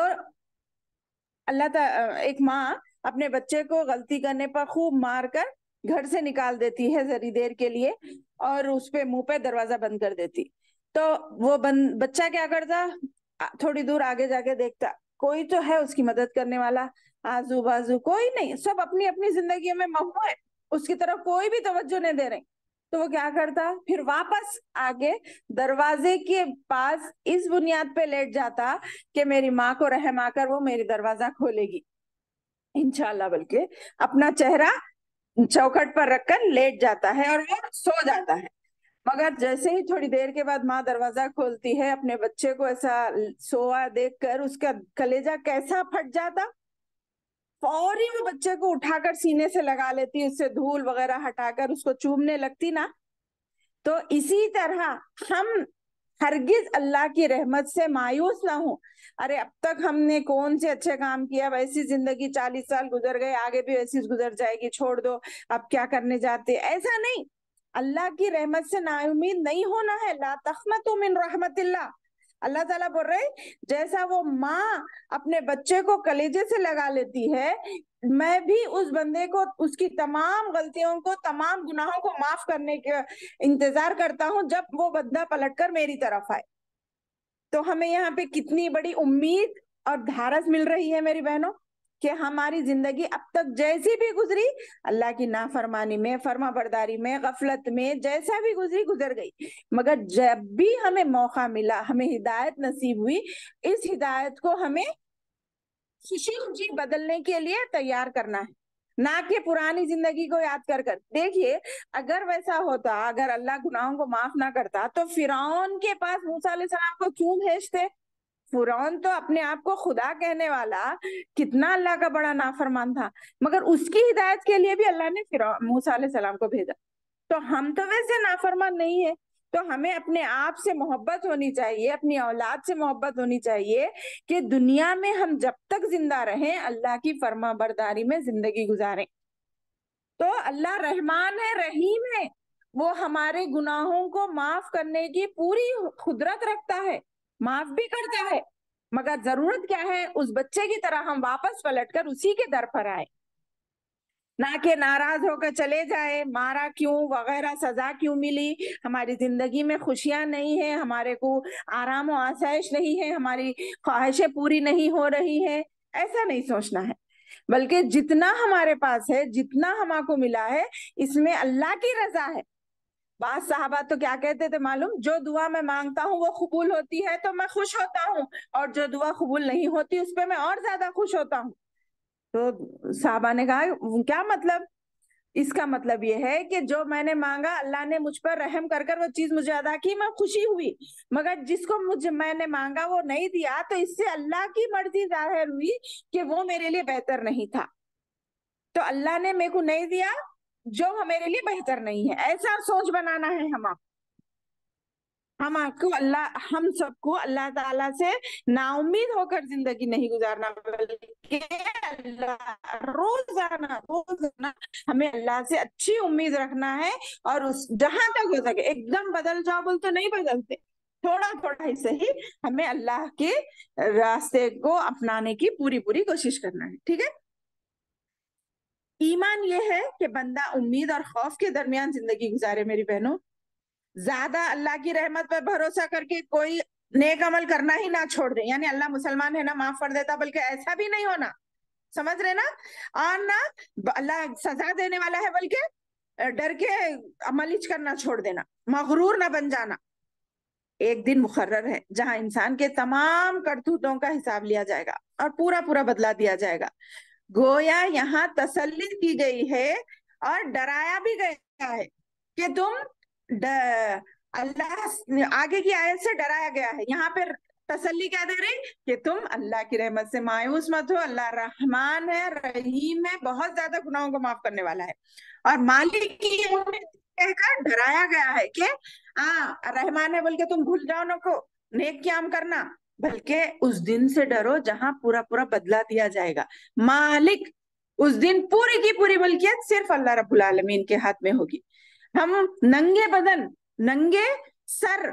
S1: اللہ تعالیٰ ایک ماں اپنے بچے کو غلطی کرنے پر خوب مار کر گھر سے نکال دیتی ہے ذری دیر کے لیے اور اس پہ منہ پہ دروازہ بند کر دیتی. تو وہ بند بچہ کیا کرتا؟ تھوڑی دور آگے جا کے دیکھتا کوئی تو ہے اس کی مدد کرنے والا، آزو بازو کوئی نہیں، سب اپنی اپنی زندگی میں مہو ہے، اس کی طرف کوئی بھی توجہ نہیں دے رہے. تو وہ کیا کرتا؟ پھر واپس آگے دروازے کے پاس اس بنیاد پہ لیٹ جاتا کہ میری ماں کو رحم آ کر وہ میری دروازہ کھولے گی انشاءاللہ، بلکہ اپنا چہرہ چوکھٹ پر رکھ کر لیٹ جاتا ہے اور وہ سو جاتا ہے. مگر جیسے ہی تھوڑی دیر کے بعد ماں دروازہ کھولتی ہے، اپنے بچے کو ایسا سویا دیکھ کر اس کا کلیجہ کیسا پھٹ جاتا، فوری وہ بچے کو اٹھا کر سینے سے لگا لیتی، اس سے دھول وغیرہ ہٹا کر اس کو چومنے لگتی نا. تو اسی طرح ہم ہرگز اللہ کی رحمت سے مایوس نہ ہوں. ارے اب تک ہم نے کون سے اچھے کام کیا، ویسی زندگی چالیس سال گزر گئے، آگے بھی ویسی گزر جائے گی، چھوڑ دو اب کیا کرنے جاتے. ایسا نہیں، اللہ کی رحمت سے نا امید نہیں ہونا ہے. لا تقنطوا من رحمت اللہ. اللہ تعالیٰ بول رہے جیسا وہ ماں اپنے بچے کو کلیجے سے لگا لیتی ہے، میں بھی اس بندے کو اس کی تمام غلطیوں کو تمام گناہوں کو معاف کرنے کے انتظار کرتا ہوں جب وہ بندہ پلٹ کر میری طرف آئے. تو ہمیں یہاں پہ کتنی بڑی امید اور دھارس مل رہی ہے میری بہنوں کہ ہماری زندگی اب تک جیسی بھی گزری، اللہ کی نافرمانی میں، فرما برداری میں، غفلت میں، جیسا بھی گزری گزر گئی. مگر جب بھی ہمیں موقع ملا، ہمیں ہدایت نصیب ہوئی، اس ہدایت کو ہمیں خوشی خوشی بدلنے کے لیے تیار کرنا ہے، نہ کہ پرانی زندگی کو یاد کر کر. دیکھیے اگر ویسا ہوتا، اگر اللہ گناہوں کو معاف نہ کرتا تو فرعون کے پاس موسیٰ علیہ السلام کو کیوں بھیجتے؟ فرعون تو اپنے آپ کو خدا کہنے والا، کتنا اللہ کا بڑا نافرمان تھا، مگر اس کی ہدایت کے لیے بھی اللہ نے موسیٰ علیہ السلام کو بھیجا. تو ہم تو ویسے نافرمان نہیں ہے، تو ہمیں اپنے آپ سے محبت ہونی چاہیے، اپنی اولاد سے محبت ہونی چاہیے کہ دنیا میں ہم جب تک زندہ رہیں اللہ کی فرما برداری میں زندگی گزاریں۔ تو اللہ رحمان ہے، رحیم ہے، وہ ہمارے گناہوں کو معاف کرنے کی پوری قدرت رکھتا ہے، معاف بھی کرتا ہے، مگر ضرورت کیا ہے؟ اس بچے کی طرح ہم واپس پلٹ کر اسی کے در پر آئے، نہ کہ ناراض ہو کر چلے جائے، مارا کیوں وغیرہ، سزا کیوں ملی، ہماری زندگی میں خوشیاں نہیں ہیں، ہمارے کو آرام و آسائش نہیں ہے، ہماری خواہشیں پوری نہیں ہو رہی ہیں، ایسا نہیں سوچنا ہے، بلکہ جتنا ہمارے پاس ہے، جتنا ہمارے کو ملا ہے، اس میں اللہ کی رضا ہے۔ بعض صحابہ تو کیا کہتے تھے معلوم؟ جو دعا میں مانگتا ہوں وہ قبول ہوتی ہے تو میں خوش ہوتا ہوں، اور جو دعا قبول نہیں ہوتی اس پہ میں اور زیادہ خوش ہوتا ہوں۔ تو صحابہ نے کہا کیا مطلب؟ اس کا مطلب یہ ہے کہ جو میں نے مانگا اللہ نے مجھ پر رحم کر کر وہ چیز مجھے ادا کی، میں خوشی ہوئی، مگر جس کو مجھے میں نے مانگا وہ نہیں دیا تو اس سے اللہ کی مرضی ظاہر ہوئی کہ وہ میرے لیے بہتر نہیں تھا، تو اللہ نے میرے کو نہیں دیا جو میرے لیے بہتر نہیں ہے، ایسا سوچ بنانا ہے ہم آپ ہم آپ کو اللہ ہم سب کو اللہ تعالیٰ سے نا امید ہو کر زندگی نہیں گزارنا، بلکہ اللہ روزانہ روزانہ ہمیں اللہ سے اچھی امید رکھنا ہے، اور اس جہاں تک ہو سکے ایک دم بدل جاؤ بول تو نہیں بدلتے، تھوڑا تھوڑا ہی صحیح ہمیں اللہ کے راستے کو اپنانے کی پوری پوری کوشش کرنا ہے، ٹھیک ہے؟ ایمان یہ ہے کہ بندہ امید اور خوف کے درمیان زندگی گزارے میری بہنوں، زیادہ اللہ کی رحمت پر بھروسہ کر کے کوئی نیک عمل کرنا ہی نہ چھوڑ دے، یعنی اللہ مسلمان ہے نا معاف کر دیتا، بلکہ ایسا بھی نہیں ہونا، سمجھ رہے نا؟ اور نہ اللہ سزا دینے والا ہے بلکہ ڈر کے عمل کرنا چھوڑ دینا، مغرور نہ بن جانا۔ ایک دن مقرر ہے جہاں انسان کے تمام کرتوتوں کا حساب لیا جائے گا اور پورا پورا بدلا دیا جائے گا، گویا یہاں تسلی کی گئی ہے اور ڈرایا بھی گیا ہے کہ تم اللہ آگے کی آیت سے ڈرایا گیا ہے، یہاں پہ تسلی کیا دے رہی کہ تم اللہ کی رحمت سے مایوس مت ہو، اللہ رحمان ہے، رحیم ہے، بہت زیادہ گناہوں کو معاف کرنے والا ہے، اور مالک کی کہہ کر ڈرایا گیا ہے کہ ہاں رحمان ہے بول کے تم بھول جاؤ نہ کو نیک کام کرنا، بلکہ اس دن سے ڈرو جہاں پورا پورا بدلا دیا جائے گا۔ مالک اس دن پوری کی پوری ملکیت صرف اللہ رب العالمین کے ہاتھ میں ہوگی، ہم ننگے بدن ننگے سر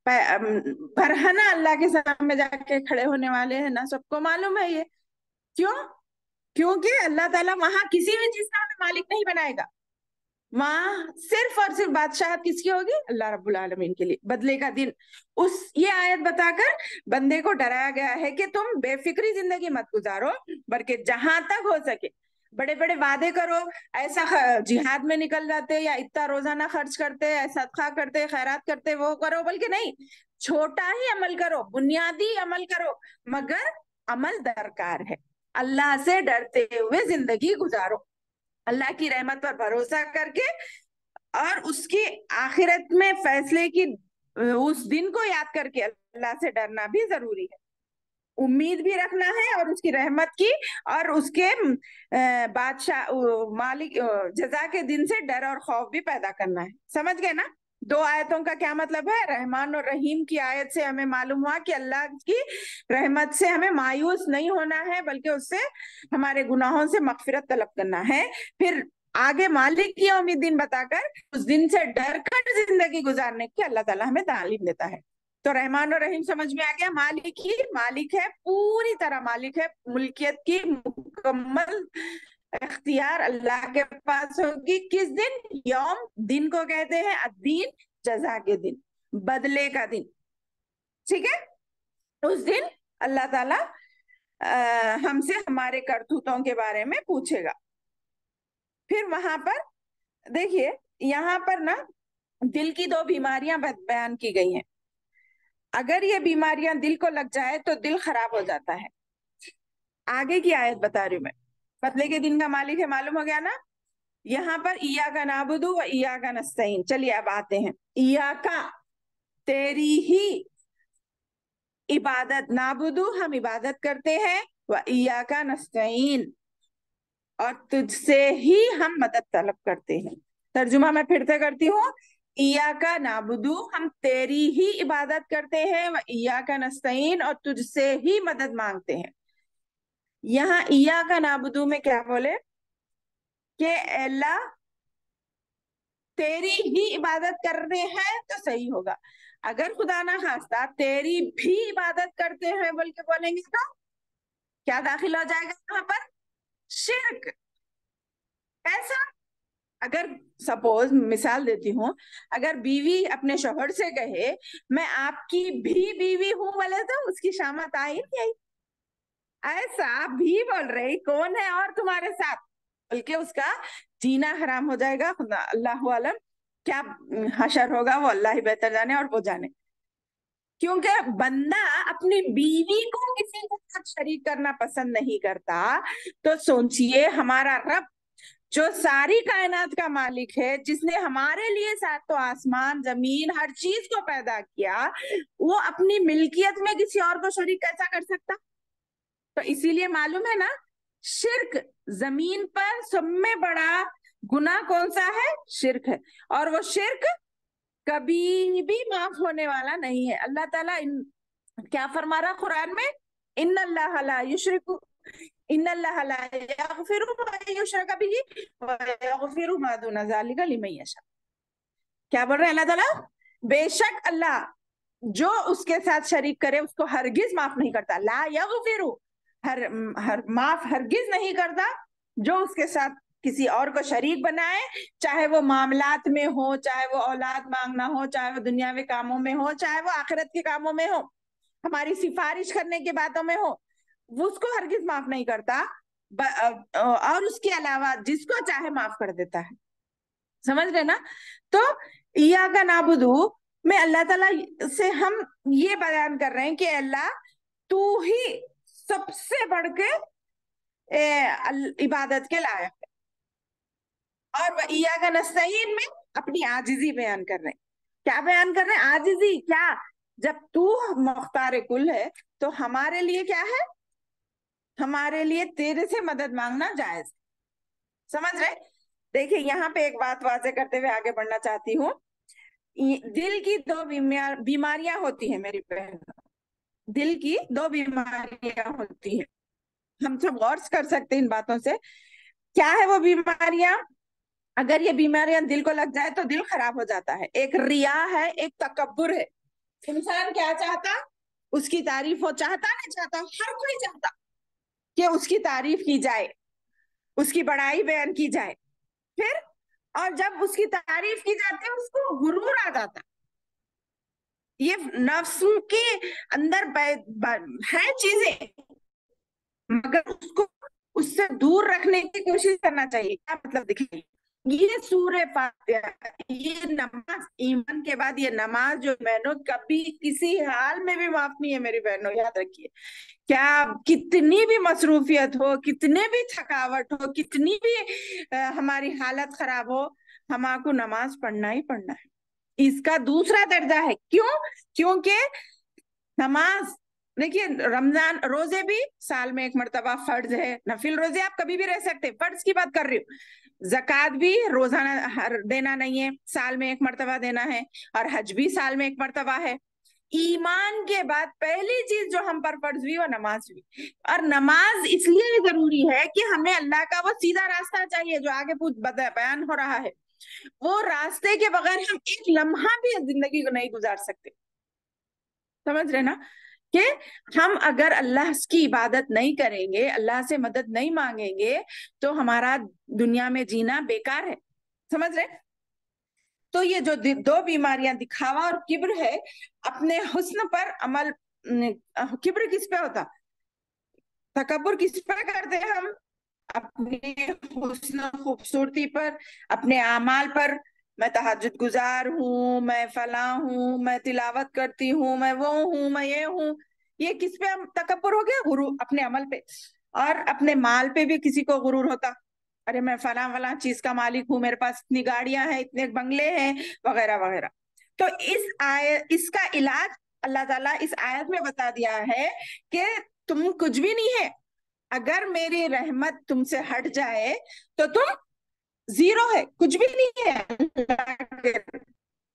S1: برہنہ اللہ کے سامنے جا کے کھڑے ہونے والے ہیں نا، سب کو معلوم ہے یہ، کیوں؟ کیونکہ اللہ تعالیٰ وہاں کسی بھی چیز کا ہمیں مالک نہیں بنائے گا، وہاں صرف اور صرف بادشاہت کس کی ہوگی؟ اللہ رب العالمین کے لیے، بدلے کا دن۔ اس یہ آیت بتا کر بندے کو ڈرایا گیا ہے کہ تم بے فکری زندگی مت گزارو، بلکہ جہاں تک ہو سکے بڑے بڑے وعدے کرو، ایسا جہاد میں نکل جاتے یا اتنا روزانہ خرچ کرتے، صدقہ کرتے، خیرات کرتے، وہ کرو، بلکہ نہیں، چھوٹا ہی عمل کرو، بنیادی عمل کرو، مگر عمل درکار ہے، اللہ سے ڈرتے ہوئے زندگی گزارو، اللہ کی رحمت پر بھروسہ کر کے، اور اس کی آخرت میں فیصلے کی اس دن کو یاد کر کے اللہ سے ڈرنا بھی ضروری ہے، امید بھی رکھنا ہے، اور اس کی رحمت کی اور اس کے بادشاہ مالک جزا کے دن سے ڈر اور خوف بھی پیدا کرنا ہے۔ سمجھ گئے نا دو آیتوں کا کیا مطلب ہے؟ رحمان اور رحیم کی آیت سے ہمیں معلوم ہوا کہ اللہ کی رحمت سے ہمیں مایوس نہیں ہونا ہے، بلکہ اس سے ہمارے گناہوں سے مغفرت طلب کرنا ہے۔ پھر آگے مالک کی یوم الدین بتا کر اس دن سے ڈر کر زندگی گزارنے کی اللہ تعالیٰ ہمیں تعلیم دیتا ہے۔ تو رحمان اور رحیم سمجھ میں آ گیا، مالک ہی مالک ہے، پوری طرح مالک ہے، ملکیت کی مکمل اختیار اللہ کے پاس ہوگی، کس دن؟ یوم، دن کو کہتے ہیں الدین، جزا کے دن، بدلے کا دن، ٹھیک ہے؟ اس دن اللہ تعالیٰ ہم سے ہمارے کرتوتوں کے بارے میں پوچھے گا۔ پھر وہاں پر دیکھیے یہاں پر نا دل کی دو بیماریاں بیان کی گئی ہیں، اگر یہ بیماریاں دل کو لگ جائے تو دل خراب ہو جاتا ہے۔ آگے کی آیت بتا رہی ہوں میں، بدلے کے دن کا مالک ہے، معلوم ہو گیا نا؟ یہاں پر ایاک نعبد و ایاک نستعین، چلیے اب آتے ہیں، ایاک تیری ہی عبادت، نعبد ہم عبادت کرتے ہیں، و ایاک نستعین اور تجھ سے ہی ہم مدد طلب کرتے ہیں۔ ترجمہ میں پھر سے کرتی ہوں، इय्याका नाबुदु, हम तेरी ही इबादत करते हैं, व इय्याका नस्तईन, और तुझसे ही मदद मांगते हैं। यहाँ इय्याका नाबुदु में क्या बोले कि अल्लाह तेरी ही इबादत कर रहे हैं तो सही होगा। अगर खुदा ना खास्ता तेरी भी इबादत करते हैं बोल के बोलेंगे तो क्या दाखिल हो जाएगा यहाँ पर? शिर्क। ऐसा, अगर सपोज मिसाल देती हूँ, अगर बीवी अपने शोहर से कहे मैं आपकी भी बीवी हूँ बोले तो उसकी शामत आई नहीं आई? ऐसा भी बोल रही कौन है और तुम्हारे साथ, बल्कि उसका जीना हराम हो जाएगा। खुदा अल्लाह आलम क्या हशर होगा वो अल्लाह ही बेहतर जाने और वो जाने। क्योंकि बंदा अपनी बीवी को किसी के साथ शरीक करना पसंद नहीं करता, तो सोचिए हमारा रब जो सारी कायनात का मालिक है, जिसने हमारे लिए सातों आसमान जमीन हर चीज को पैदा किया, वो अपनी मिल्कियत में किसी और को शरीक कैसा कर सकता? तो इसीलिए मालूम है ना, शिर्क जमीन पर सब में बड़ा गुनाह कौन सा है? शिर्क है। और वो शिर्क कभी भी माफ होने वाला नहीं है। अल्लाह ताला इन, क्या फरमा रहा कुरान में? इन्नल्लाह ला युश्रिकु इन्नल्लाह ला यगफिरु मा युश्रक बिही व यगफिरु मा दूना ज़ालिका लिमन यशा। क्या बोल रहे हैं अल्लाह ताला? बेशक अल्लाह जो उसके साथ शरीक करे उसको हरगिज माफ नहीं करता। ला यगफिरु, हर हर माफ हरगिज नहीं करता जो उसके साथ किसी और को शरीक बनाए, चाहे वो मामलात में हो, चाहे वो औलाद मांगना हो, चाहे वो दुनियावी कामों में हो, चाहे वो आखिरत के कामों में हो, हमारी सिफारिश करने की बातों में हो, वो उसको हरगिज माफ नहीं करता। और उसके अलावा जिसको चाहे माफ कर देता है। समझ रहे ना? तो इय्याका नाबुदु में अल्लाह ताला से हम ये बयान कर रहे हैं कि अल्लाह तू ही सबसे बढ़ के इबादत के लायक है। और वह इय्याका नस्तईन में अपनी आजिजी बयान कर रहे हैं। क्या बयान कर रहे हैं? आजिजी। क्या? जब तू मुख्तार कुल है तो हमारे लिए क्या है? हमारे लिए तेरे से मदद मांगना जायज। समझ रहे? देखिए यहाँ पे एक बात वाजे करते हुए आगे बढ़ना चाहती हूँ। दिल की दो बीमारियां होती हैं मेरी बहन, दिल की दो बीमारियां होती हैं। हम सब गौर कर सकते हैं इन बातों से। क्या है वो बीमारियां? अगर ये बीमारियां दिल को लग जाए तो दिल खराब हो जाता है। एक रिया है, एक तकब्बुर है। इंसान क्या चाहता? उसकी तारीफ हो, चाहता नहीं चाहता? हर कोई चाहता कि उसकी तारीफ की जाए, उसकी बड़ाई बयान की जाए। फिर और जब उसकी तारीफ की जाती है उसको गुरूर आ जाता। ये नफ्स के अंदर है चीजें, मगर उसको उससे दूर रखने की कोशिश करना चाहिए। क्या मतलब? देखिए ये सूर्य फातिहा, ये नमाज, ईमान के बाद ये नमाज जो बहनों कभी किसी हाल में भी माफ नहीं है मेरी बहनों, याद रखिए। क्या कितनी भी मसरूफियत हो, कितने भी थकावट हो, कितनी भी आ, हमारी हालत खराब हो, हमारे नमाज पढ़ना ही पढ़ना है। इसका दूसरा दर्जा है। क्यों? क्योंकि नमाज, देखिए रमजान रोजे भी साल में एक मरतबा फर्ज है, नफिल रोजे आप कभी भी रह सकते, फर्ज की बात कर रही हूँ। जक़ात भी रोजाना देना नहीं है, साल में एक मरतबा देना है, और हज भी साल में एक मरतबा है। ईमान के बाद पहली चीज जो हम पर फर्ज हुई वो नमाज हुई। और नमाज इसलिए जरूरी है कि हमें अल्लाह का वो सीधा रास्ता चाहिए जो आगे बयान हो रहा है। वो रास्ते के बगैर हम एक लम्हा भी जिंदगी को नहीं गुजार सकते। समझ रहे ना कि हम अगर अल्लाह की इबादत नहीं करेंगे, अल्लाह से मदद नहीं मांगेंगे, तो हमारा दुनिया में जीना बेकार है। समझ रहे? तो ये जो दो बीमारियां दिखावा और किब्र है, अपने हुस्न पर अमल, किब्र किस पे होता? तकब्बुर किस पे करते हैं हम? अपनी हुस्न खूबसूरती पर, अपने आमाल पर। मैं तहज्जुद गुजार हूँ, मैं फला हूँ, मैं तिलावत करती हूँ, मैं वो हूँ, मैं ये हूँ। ये किस पे हम तकब्बुर हो गया? गुरूर अपने अमल पे। और अपने माल पे भी किसी को गुरूर होता, अरे मैं फला फला चीज का मालिक हूँ, मेरे पास इतनी गाड़ियां हैं, इतने बंगले हैं, वगैरह वगैरह। तो इस आय इसका इलाज अल्लाह ताला इस आयत में बता दिया है कि तुम कुछ भी नहीं है, अगर मेरी रहमत तुमसे हट जाए तो तुम जीरो है, कुछ भी नहीं है।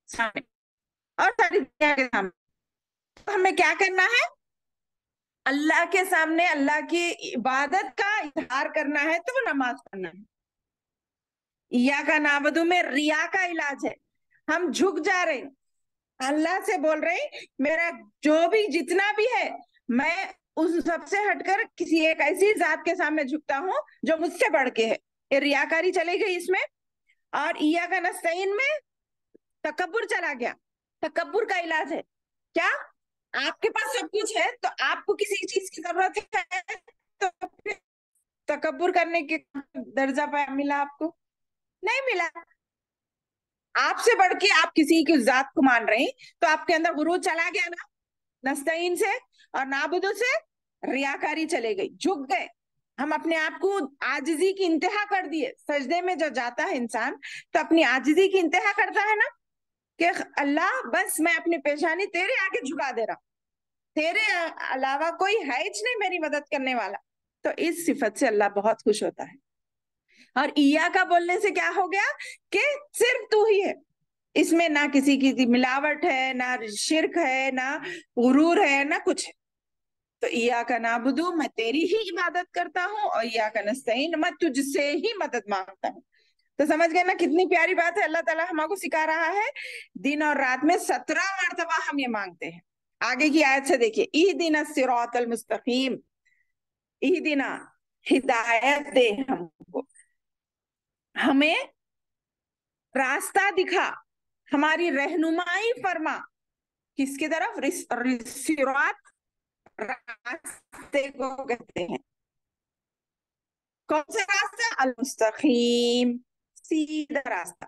S1: سامنے اور ساری دنیا کے سامنے. تو ہمیں کیا کرنا ہے؟ اللہ کے سامنے اللہ کی عبادت کا اظہار کرنا ہے تو نماز پڑھنا ہے. ایاک نعبد میں ریا کا علاج ہے. ہم جھک جا رہے ہیں, اللہ سے بول رہے ہیں میرا جو بھی جتنا بھی ہے میں اس سب سے ہٹ کر کسی ایک ایسی ذات کے سامنے جھکتا ہوں جو مجھ سے بڑھ کے ہے. یہ ریاکاری چلی گئی اس میں. اور ایاک نستعین میں تکبر چلا گیا. تکبر کا علاج ہے کیا؟ آپ کے پاس سب کچھ ہے تو آپ کو کسی چیز کی ضرورت ہے تو تکبر کرنے کے درجہ پہ ملا آپ کو؟ نہیں ملا. آپ سے بڑھ کے آپ کسی کی ذات کو مان رہے ہیں تو آپ کے اندر غرور چلا گیا نا. نستعین سے اور نعبدو سے ریاکاری چلے گئی, جھک گئے. ہم اپنے آپ کو عاجزی کی انتہا کر دیے. سجدے میں جو جاتا ہے انسان تو اپنی عاجزی کی انتہا کرتا ہے نا کہ اللہ بس میں اپنی پیشانی تیرے آگے جھکا دے رہا, تیرے علاوہ کوئی ہے ہی نہیں میری مدد کرنے والا. تو اس صفت سے اللہ بہت خوش ہوتا ہے. اور ایا کا بولنے سے کیا ہو گیا کہ صرف تو ہی ہے, اس میں نہ کسی کی ملاوٹ ہے, نہ شرک ہے, نہ غرور ہے, نہ کچھ ہے. تو ایاک نعبدو میں تیری ہی عبادت کرتا ہوں اور ایاک نستعین میں تجھ سے ہی مدد مانگتا ہوں. تو سمجھ گئے نا کتنی پیاری بات ہے. اللہ تعالیٰ ہم کو سکھا رہا ہے دن اور رات میں سترہ مرتبہ ہم یہ مانگتے ہیں. آگے کی آیت سے دیکھیے, اہدنا الصراط المستقیم, اہدنا ہدایت دے ہم کو, ہمیں راستہ دکھا, ہماری رہنمائی فرما. کس کی طرف؟ صراط, راستے کو کہتے ہیں. کون سا راستہ؟ المستقیم, سیدھا راستہ.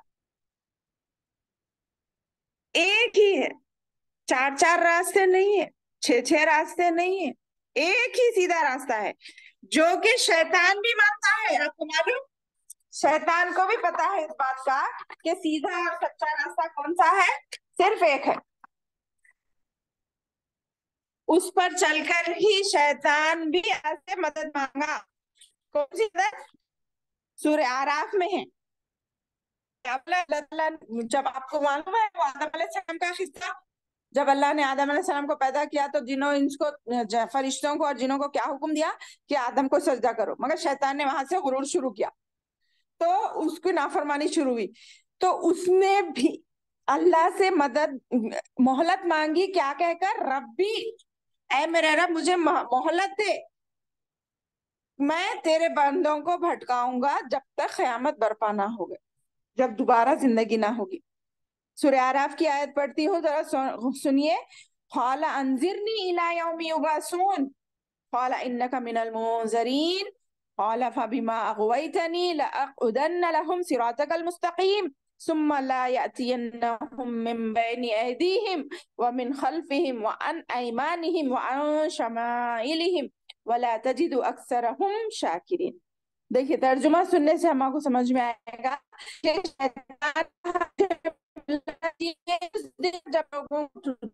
S1: ایک ہی ہے, چار چار راستے نہیں ہے, چھ چھ راستے نہیں ہے, ایک ہی سیدھا راستہ ہے جو کہ شیطان بھی مانتا ہے. آپ کو معلوم, شیطان کو بھی پتا ہے اس بات کا کہ سیدھا اور سچا راستہ کون سا ہے؟ صرف ایک ہے. اس پر چل کر ہی شیطان بھی ایسے مدد مانگا. کون سی مدد؟ سورہ آراف میں ہے. جب آپ کو معلوم ہے وہ آدم علیہ السلام کا قصہ, جب اللہ نے آدم علیہ السلام کو پیدا کیا تو جنوں انس کو فرشتوں کو اور جنوں کو کیا حکم دیا کہ آدم کو سجدہ کرو, مگر شیطان نے وہاں سے غرور شروع کیا تو اس کی نافرمانی شروع ہوئی. تو اس نے بھی اللہ سے مدد مہلت مانگی, کیا کہہ کر؟ ربی, اے میرے رب مجھے مہلت دے, میں تیرے بندوں کو بھٹکاؤں گا جب تک قیامت برپا نہ ہوگی, جب دوبارہ زندگی نہ ہوگی. سورہ آراف کی آیت پڑھتی ہوں, ذرا سنیے. قال انذرنی الی یوم یبعثون قال انک من المنذرین قال فبما اغویتنی لاقعدن لهم صراطک المستقیم ثم لا یأتینہم من بین ایدیہم ومن خلفہم وعن ایمانہم وعن شمائلہم ولا تجد اکثرہم شاکرین. دیکھیے ترجمہ سننے سے ہم کو سمجھ میں آئے گا کہ جب لوگوں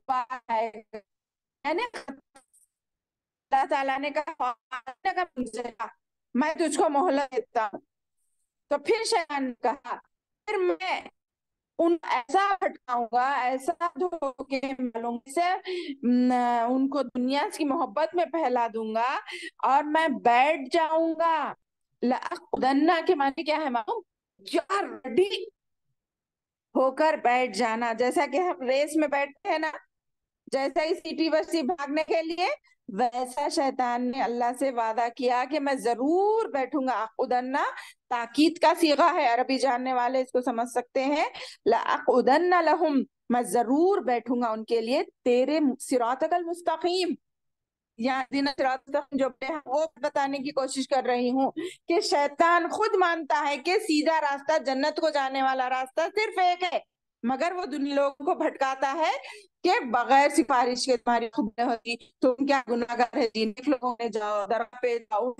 S1: اللہ تعالیٰ نے کہا میں تجھ کو مہلت دیتا ہوں, تو پھر شیطان نے کہا پھر میں ان ایسا بھٹکاؤں گا, ایسا دھوکے معلوم سے ان کو دنیا کی محبت میں پھیلا دوں گا اور میں بیٹھ جاؤں گا. لأقعدن کے معنی کیا ہے معلوم؟ یار ریڈی ہو کر بیٹھ جانا, جیسا کہ ہم ریس میں بیٹھتے ہیں نا, جیسا ہی سیٹی بستی بھاگنے کے لیے, ویسا شیطان نے اللہ سے وعدہ کیا کہ میں ضرور بیٹھوں گا. اقعدن تاکید کا صیغہ ہے, عربی جاننے والے اس کو سمجھ سکتے ہیں. لأقعدن لهم, میں ضرور بیٹھوں گا ان کے لیے تیرے صراطک المستقیم. یا دین صراط جو وہ بتانے کی کوشش کر رہی ہوں کہ شیطان خود مانتا ہے کہ سیدھا راستہ, جنت کو جانے والا راستہ صرف ایک ہے, مگر وہ دنیا لوگوں کو بھٹکاتا ہے کہ بغیر سفارش کے تمہاری خود نہیں ہوتی, تم کیا گناہگار ہے جی, نیک لوگوں نے جاؤ در پہ جاؤ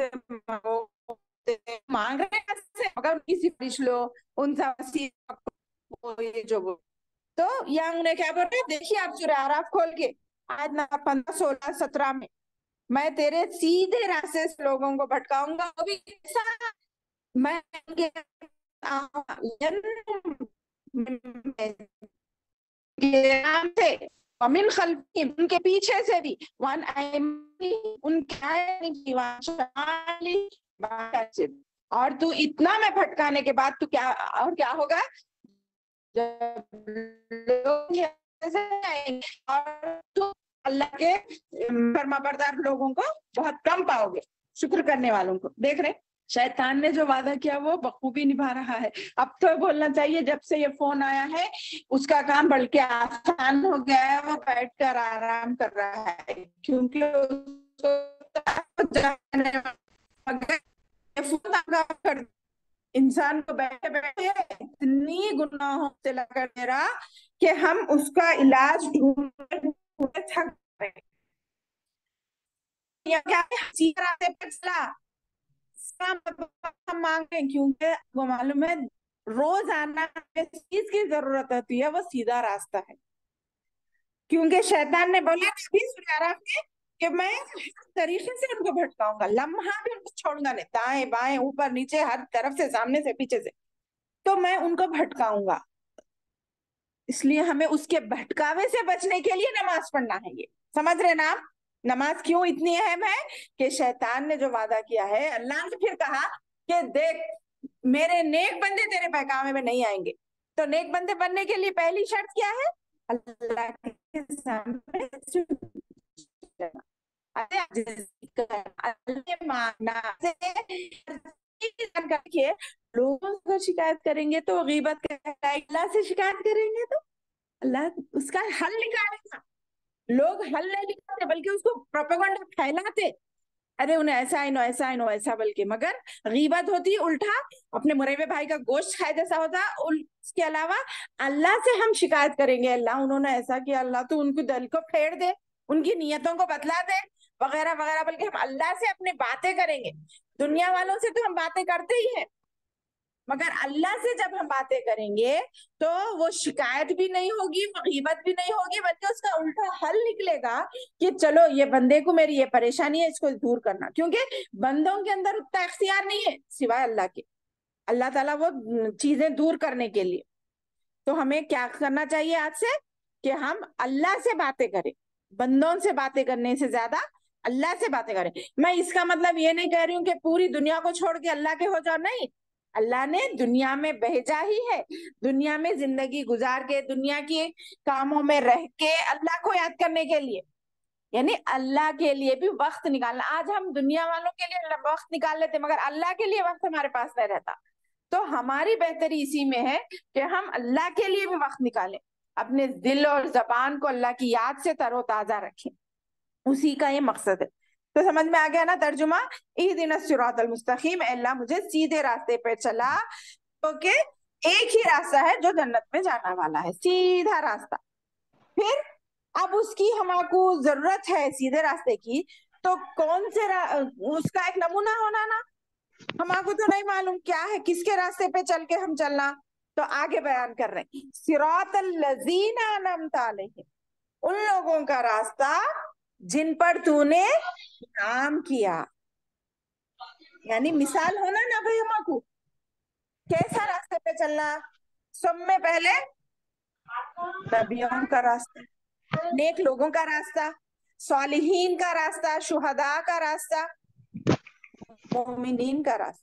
S1: مانگ رہے ہیں مگر ان کی سفارش لو, ان سے جو تو یانگ نے کیا بولا, دیکھیے آپ سورہ آراف کھول کے آیت نمبر پندرہ سولہ سترہ میں, میں تیرے سیدھے راستے سے لوگوں کو بھٹکاؤں گا, وہ بھی کیسا, میں کے نام سے ومن خلفہم، ان کے پیچھے سے بھی، وان ان کے اور تو اتنا میں بھٹکانے کے بعد تو کیا اور کیا ہوگا، جب لوگ اور تو اللہ کے فرما بردار لوگوں کو بہت کم پاؤ گے، شکر کرنے والوں کو۔ دیکھ رہے شیطان نے جو وعدہ کیا وہ بخوبی نبھا رہا ہے۔ اب تو بولنا چاہیے جب سے یہ فون آیا ہے اس کا کام بلکہ آسان ہو گیا ہے، وہ بیٹھ کر آرام کر رہا ہے، کیونکہ انسان کو بیٹھے بیٹھے اتنی گناہوں سے لگا دے رہا کہ ہم اس کا علاج ڈھونڈتے تھک گئے۔ ہم مانگ رہے ہیں کیونکہ وہ معلوم ہے روزانہ جس چیز کی ضرورت ہوتی ہے وہ سیدھا راستہ ہے، کیونکہ شیطان نے بولا کہ میں طریقے سے ان کو بھٹکاؤں گا، لمحہ بھی ان کو چھوڑوں گا نہیں، دائیں بائیں اوپر نیچے ہر طرف سے، سامنے سے پیچھے سے، تو میں ان کو بھٹکاؤں گا۔ اس لیے ہمیں اس کے بھٹکاوے سے بچنے کے لیے نماز پڑھنا ہے۔ یہ سمجھ رہے نا آپ نماز کیوں اتنی اہم ہے؟ کہ شیطان نے جو وعدہ کیا ہے، اللہ نے پھر کہا کہ دیکھ میرے نیک بندے تیرے بہکاوے میں نہیں آئیں گے، تو نیک بندے بننے کے لیے پہلی شرط کیا ہے؟ اللہ کے سامنے لوگوں کو شکایت کریں گے تو غیبت کریں گے، اللہ سے شکایت کریں گے تو اللہ اس کا حل نکالے گا۔ لوگ حل نہیں نکالتے بلکہ اس کو پروپیگنڈا پھیلاتے، ارے انہیں ایسا ہے نو ایسا ہے نو ایسا، بلکہ مگر غیبت ہوتی الٹا اپنے مرے ہوئے بھائی کا گوشت کھائے جیسا ہوتا۔ اس کے علاوہ اللہ سے ہم شکایت کریں گے، اللہ انہوں نے ایسا کیا، اللہ تو ان کے دل کو پھیڑ دے، ان کی نیتوں کو بدلا دے وغیرہ وغیرہ، بلکہ ہم اللہ سے اپنی باتیں کریں گے۔ دنیا والوں سے تو ہم باتیں کرتے ہی ہیں، مگر اللہ سے جب ہم باتیں کریں گے تو وہ شکایت بھی نہیں ہوگی، غیبت بھی نہیں ہوگی، بلکہ اس کا الٹا حل نکلے گا کہ چلو یہ بندے کو میری یہ پریشانی ہے، اس کو دور کرنا، کیونکہ بندوں کے اندر اتنا اختیار نہیں ہے سوائے اللہ کے، اللہ تعالیٰ وہ چیزیں دور کرنے کے لیے۔ تو ہمیں کیا کرنا چاہیے آج سے کہ ہم اللہ سے باتیں کریں، بندوں سے باتیں کرنے سے زیادہ اللہ سے باتیں کریں۔ میں اس کا مطلب یہ نہیں کہہ رہی ہوں کہ پوری دنیا کو چھوڑ کے اللہ کے ہو جاؤ، نہیں، اللہ نے دنیا میں بھیجا ہی ہے، دنیا میں زندگی گزار کے، دنیا کے کاموں میں رہ کے اللہ کو یاد کرنے کے لیے، یعنی اللہ کے لیے بھی وقت نکالنا۔ آج ہم دنیا والوں کے لیے وقت نکال لیتے مگر اللہ کے لیے وقت ہمارے پاس نہیں رہتا۔ تو ہماری بہتری اسی میں ہے کہ ہم اللہ کے لیے بھی وقت نکالیں، اپنے دل اور زبان کو اللہ کی یاد سے تر و تازہ رکھیں، اسی کا یہ مقصد ہے۔ تو سمجھ میں آ گیا نا ترجمہ؟ اہدنا الصراط المستقیم، اے اللہ مجھے سیدھے راستے پہ چلا، کیونکہ ایک ہی راستہ ہے جو جنت میں جانا والا ہے، سیدھا راستہ۔ پھر اب اس کی ہمارے کو ضرورت ہے سیدھے راستے کی، تو کون سے را... اس کا ایک نمونہ ہونا نا، ہمارے کو تو نہیں معلوم کیا ہے، کس کے راستے پہ چل کے ہم چلنا، تو آگے بیان کر رہے ہیں صراط الذین انعمت علیہم، ان لوگوں کا راستہ جن پر تو نے انعام کیا، یعنی مثال ہونا نا بھائی ہمارے کو کیسا راستے پہ چلنا۔ سب میں پہلے نبیوں کا راستہ، نیک لوگوں کا راستہ، صالحین کا راستہ، شہداء کا راستہ، مومنین کا راستہ،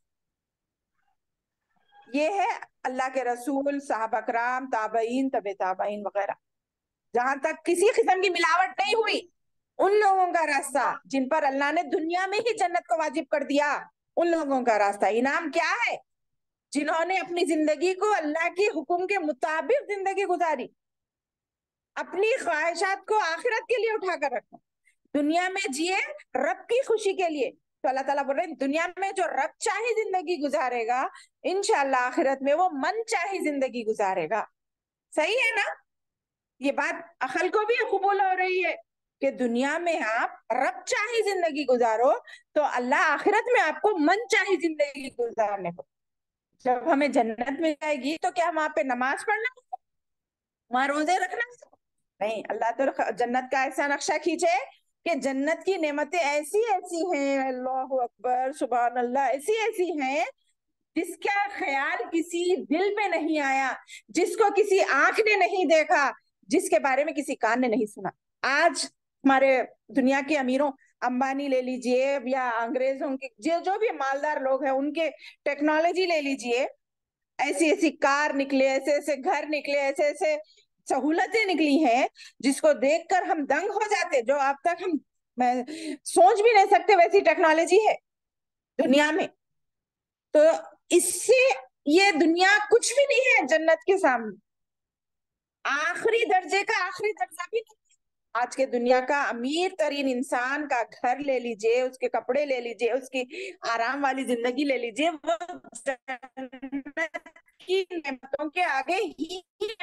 S1: یہ ہے اللہ کے رسول، صحابہ کرام، تابعین، تبع تابعین وغیرہ، جہاں تک کسی قسم کی ملاوٹ نہیں ہوئی، ان لوگوں کا راستہ جن پر اللہ نے دنیا میں ہی جنت کو واجب کر دیا، ان لوگوں کا راستہ۔ انعام کیا ہے؟ جنہوں نے اپنی زندگی کو اللہ کے حکم کے مطابق زندگی گزاری، اپنی خواہشات کو آخرت کے لیے اٹھا کر رکھا، دنیا میں جیے رب کی خوشی کے لیے۔ تو اللہ تعالیٰ بول رہے ہیں دنیا میں جو رب چاہی زندگی گزارے گا انشاءاللہ آخرت میں وہ من چاہی زندگی گزارے گا۔ صحیح ہے نا؟ یہ بات عقل کو بھی قبول ہو رہی ہے کہ دنیا میں آپ رب چاہی زندگی گزارو تو اللہ آخرت میں آپ کو من چاہی زندگی گزارنے کو۔ جب ہمیں جنت مل جائے گی تو کیا ہم وہاں پہ نماز پڑھنا، وہاں روزے رکھنا؟ نہیں، اللہ تو جنت کا ایسا نقشہ کھینچے کہ جنت کی نعمتیں ایسی ایسی ہیں، اللہ اکبر سبحان اللہ، ایسی ایسی ہیں جس کا خیال کسی دل میں نہیں آیا، جس کو کسی آنکھ نے نہیں دیکھا، جس کے بارے میں کسی کان نے نہیں سنا. آج ہمارے دنیا کے امیروں, امبانی لے لیجئے یا انگریزوں کے جو جو بھی مالدار لوگ ہیں, ان کے ٹیکنالوجی لے لیجئے, ایسی ایسی کار نکلے, ایسے ایسے گھر نکلے, ایسے ایسے سہولتیں نکلی ہیں جس کو دیکھ کر ہم دنگ ہو جاتے, جو اب تک ہم سوچ بھی نہیں سکتے ویسی ٹیکنالوجی ہے دنیا میں. تو اس سے یہ دنیا کچھ بھی نہیں ہے جنت کے سامنے, آخری درجے کا آخری درجہ بھی نہیں. آج کے دنیا کا امیر ترین انسان کا گھر لے لیجئے, اس کے کپڑے لے لیجئے, اس کی آرام والی زندگی لے لیجئے, وہ جنت کی نعمتوں کے آگے ہی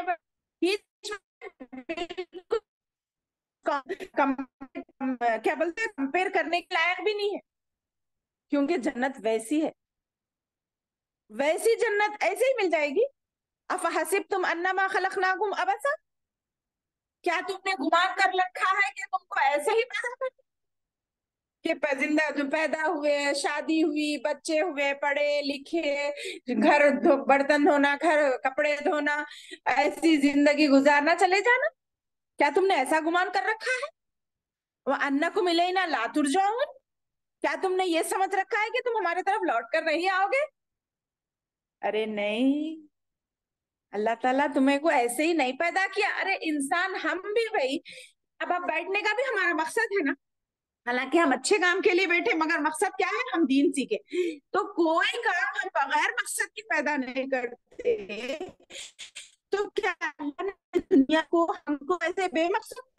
S1: کیا بولتے ہیں کمپیر کرنے کے لائق بھی نہیں ہے, کیونکہ جنت ویسی ہے, ویسی جنت ایسے ہی مل جائے گی. افحسبتم انما خلقناکم عبثا, کیا تم نے گمان کر رکھا ہے کہ تم کو ایسے ہی پیدا کر کہ زندہ جو پیدا ہوئے, شادی ہوئی, بچے ہوئے, پڑھے لکھے, گھر برتن دھونا, گھر کپڑے دھونا, ایسی زندگی گزارنا, چلے جانا, کیا تم نے ایسا گمان کر رکھا ہے؟ وَأَنَّكُمْ إِلَيْنَا لَا تُرْجَعُونَ, کیا تم نے یہ سمجھ رکھا ہے کہ تم ہمارے طرف لوٹ کر نہیں آؤ گے؟ ارے نہیں, اللہ تعالیٰ تمہیں کو ایسے ہی نہیں پیدا کیا. ارے انسان ہم بھی بھائی, اب اب بیٹھنے کا بھی ہمارا مقصد ہے نا, حالانکہ ہم اچھے کام کے لیے بیٹھے, مگر مقصد کیا ہے؟ ہم دین سیکھے. تو کوئی کام ہم بغیر مقصد کے پیدا نہیں کرتے, تو کیا اللہ نے دنیا کو ہم کو ایسے بے مقصد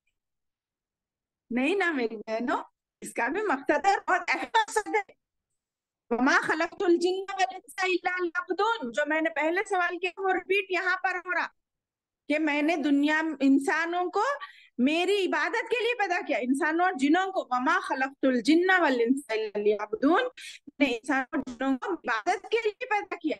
S1: نہیں نا میری بہنوں, اس کا بھی مقصد ہے, اور اہم مقصد ہے. وَمَا خَلَقْتُ الْجِنَّ وَالْإِنسَ إِلَّا لِيَعْبُدُونَ, جو میں نے پہلے سوال کیا وہ ریپیٹ یہاں پر ہو رہا, کہ میں نے دنیا انسانوں کو میری عبادت کے لیے پیدا کیا, انسانوں اور جنوں کو. وَمَا خَلَقْتُ الْجِنَّ وَالْإِنسَ إِلَّا لِيَعْبُدُونَ, میں نے انسانوں اور جنوں کو عبادت کے لیے پیدا کیا.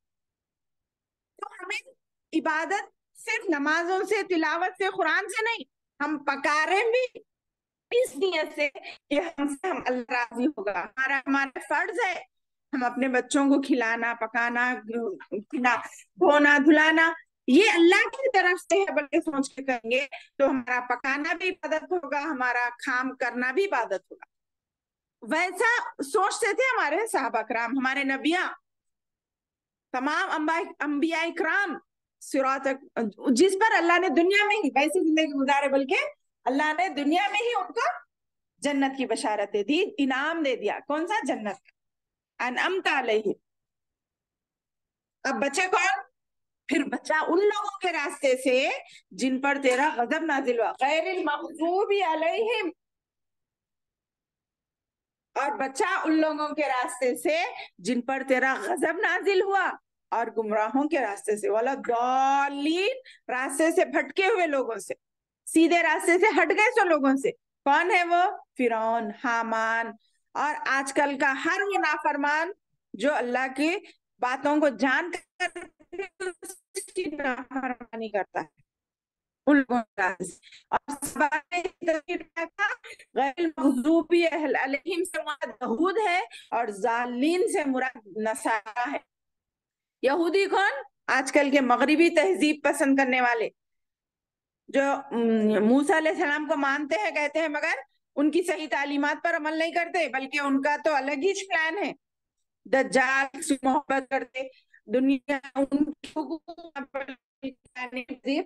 S1: تو ہمیں عبادت صرف نمازوں سے, تلاوت سے, قرآن سے نہیں, ہم پکاریں بھی اس نیت سے کہ ہم سے ہم اللہ راضی ہوگا. ہمارا ہمارا فرض ہے ہم اپنے بچوں کو کھلانا, پکانا, دھونا, دھلانا, یہ اللہ کی طرف سے ہے, بلکہ سوچ کے کریں گے تو ہمارا پکانا بھی عبادت ہوگا, ہمارا کام کرنا بھی عبادت ہوگا. ویسا سوچتے تھے ہمارے صحابہ کرام, ہمارے نبیاں, تمام انبیاء کرام, صراط جس پر اللہ نے دنیا میں ہی ویسی زندگی گزارے, بلکہ اللہ نے دنیا میں ہی ان کو جنت کی بشارتیں دی, انعام دے دیا. کون سا؟ جنت. انعمت علیہ. اب بچے کون؟ پھر بچہ ان لوگوں کے راستے سے جن پر تیرا غضب نازل ہوا, غیر المغضوب علیہم, اور بچہ ان لوگوں کے راستے سے جن پر تیرا غضب نازل ہوا, اور گمراہوں کے راستے سے, والا ضالین, راستے سے بھٹکے ہوئے لوگوں سے, سیدھے راستے سے ہٹ گئے سو لوگوں سے. کون ہے وہ؟ فرعون, حامان, اور آج کل کا ہر وہ نافرمان جو اللہ کی باتوں کو جان کر اس کی نافرمانی کرتا ہے, ان لوگوں کا. غیر المغضوب علیہم سے مراد یہود ہے, اور ضالین سے مراد نصارہ ہے. یہودی کون؟ آج کل کے مغربی تہذیب پسند کرنے والے, جو موسیٰ علیہ السلام کو مانتے ہیں, کہتے ہیں, مگر ان کی صحیح تعلیمات پر عمل نہیں کرتے, بلکہ ان کا تو الگ ہی پلان ہے. دجال سے محبت کرتے, دنیا ان کی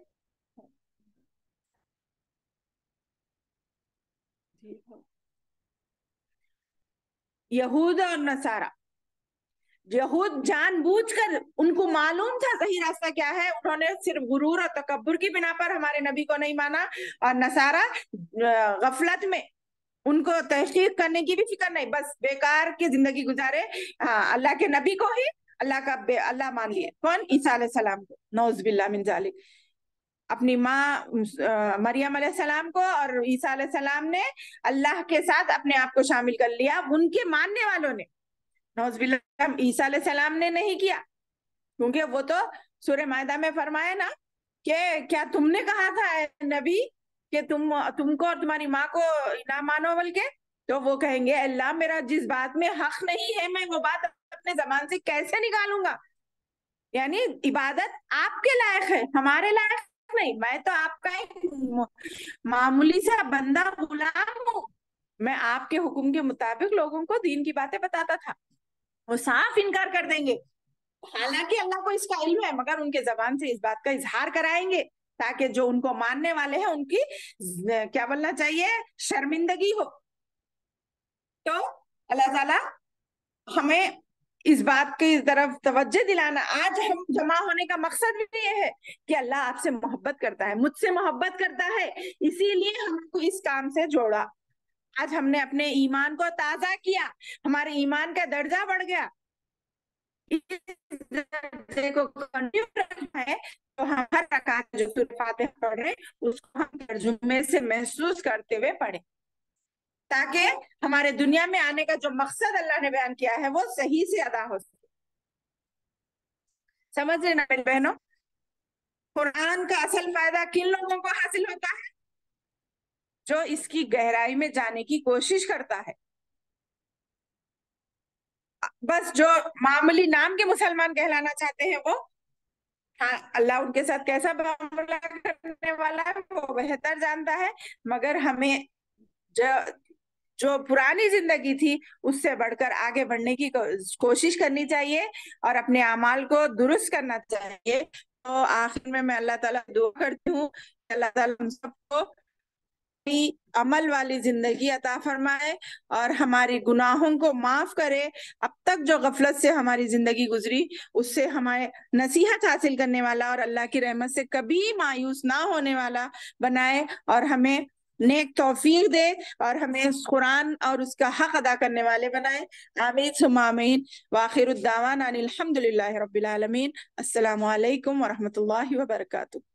S1: یہود اور نصارہ. یہود جان بوجھ کر, ان کو معلوم تھا صحیح راستہ کیا ہے, انہوں نے صرف غرور اور تکبر کی بنا پر ہمارے نبی کو نہیں مانا, اور نصارہ غفلت میں, ان کو تحقیق کرنے کی بھی فکر نہیں, بس بیکار کی زندگی گزارے. ہاں, اللہ کے نبی کو ہی اللہ کا بے اللہ مان لیے. کون؟ عیسیٰ علیہ السلام کو, نعوذ باللہ من ذالک. اپنی ماں مریم علیہ السلام کو اور عیسیٰ علیہ السلام نے اللہ کے ساتھ اپنے آپ کو شامل کر لیا, ان کے ماننے والوں نے. نعوذ باللہ, عیسیٰ علیہ السلام نے نہیں کیا, کیونکہ وہ تو سورہ مائدہ میں فرمایا نا کہ کیا تم نے کہا تھا اے نبی کہ تم تم کو اور تمہاری ماں کو نہ مانو, بلکہ تو وہ کہیں گے اللہ میرا جس بات میں حق نہیں ہے میں وہ بات اپنے زبان سے کیسے نکالوں گا. یعنی عبادت آپ کے لائق ہے, ہمارے لائق نہیں، میں تو آپ کا ایک معمولی سا بندہ غلام ہوں، میں آپ کے حکم کے مطابق لوگوں کو دین کی باتیں بتاتا تھا۔ وہ صاف انکار کر دیں گے، حالانکہ اللہ کو اس کا علم ہے، مگر ان کے زبان سے اس بات کا اظہار کرائیں گے تاکہ جو ان کو ماننے والے ہیں ان کی کیا بولنا چاہیے، شرمندگی ہو۔ تو اللہ تعالیٰ ہمیں اس بات کی طرف توجہ دلانا، آج ہم جمع ہونے کا مقصد بھی یہ ہے کہ اللہ آپ سے محبت کرتا ہے، مجھ سے محبت کرتا ہے، اسی لیے ہم کو اس کام سے جوڑا۔ آج ہم نے اپنے ایمان کو تازہ کیا، ہمارے ایمان کا درجہ بڑھ گیا، اس درجے کو کنٹینیو رکھنا ہے تو ہم ہر رکعت جو سورۃ فاتحہ پڑھ رہے ہیں اس کو ہم ترجمے سے محسوس کرتے ہوئے پڑھیں، تاکہ ہمارے دنیا میں آنے کا جو مقصد اللہ نے بیان کیا ہے وہ صحیح سے ادا ہو سکے۔ سمجھ رہے نا میری بہنوں؟ قرآن کا اصل فائدہ کن لوگوں کو حاصل ہوتا ہے؟ جو اس کی گہرائی میں جانے کی کوشش کرتا ہے۔ بس جو معمولی نام کے مسلمان کہلانا چاہتے ہیں وہ، ہاں اللہ ان کے ساتھ کیسا معاملہ کرنے والا ہے وہ بہتر جانتا ہے، مگر ہمیں جو جو پرانی زندگی تھی اس سے بڑھ کر آگے بڑھنے کی کوشش کرنی چاہیے اور اپنے اعمال کو درست کرنا چاہیے۔ تو آخر میں میں اللہ تعالیٰ دعا کرتی ہوں کہ اللہ تعالیٰ ہم سب کو عمل والی زندگی عطا فرمائے اور ہماری گناہوں کو معاف کرے۔ اب تک جو غفلت سے ہماری زندگی گزری اس سے ہمارے نصیحت حاصل کرنے والا اور اللہ کی رحمت سے کبھی مایوس نہ ہونے والا بنائے، اور ہمیں نیک توفیق دے اور ہمیں اس قرآن اور اس کا حق ادا کرنے والے بنائے۔ آمین ثم آمین، وآخر الدعوانا ان الحمد للہ رب العالمین۔ السلام علیکم ورحمۃ اللہ وبرکاتہ۔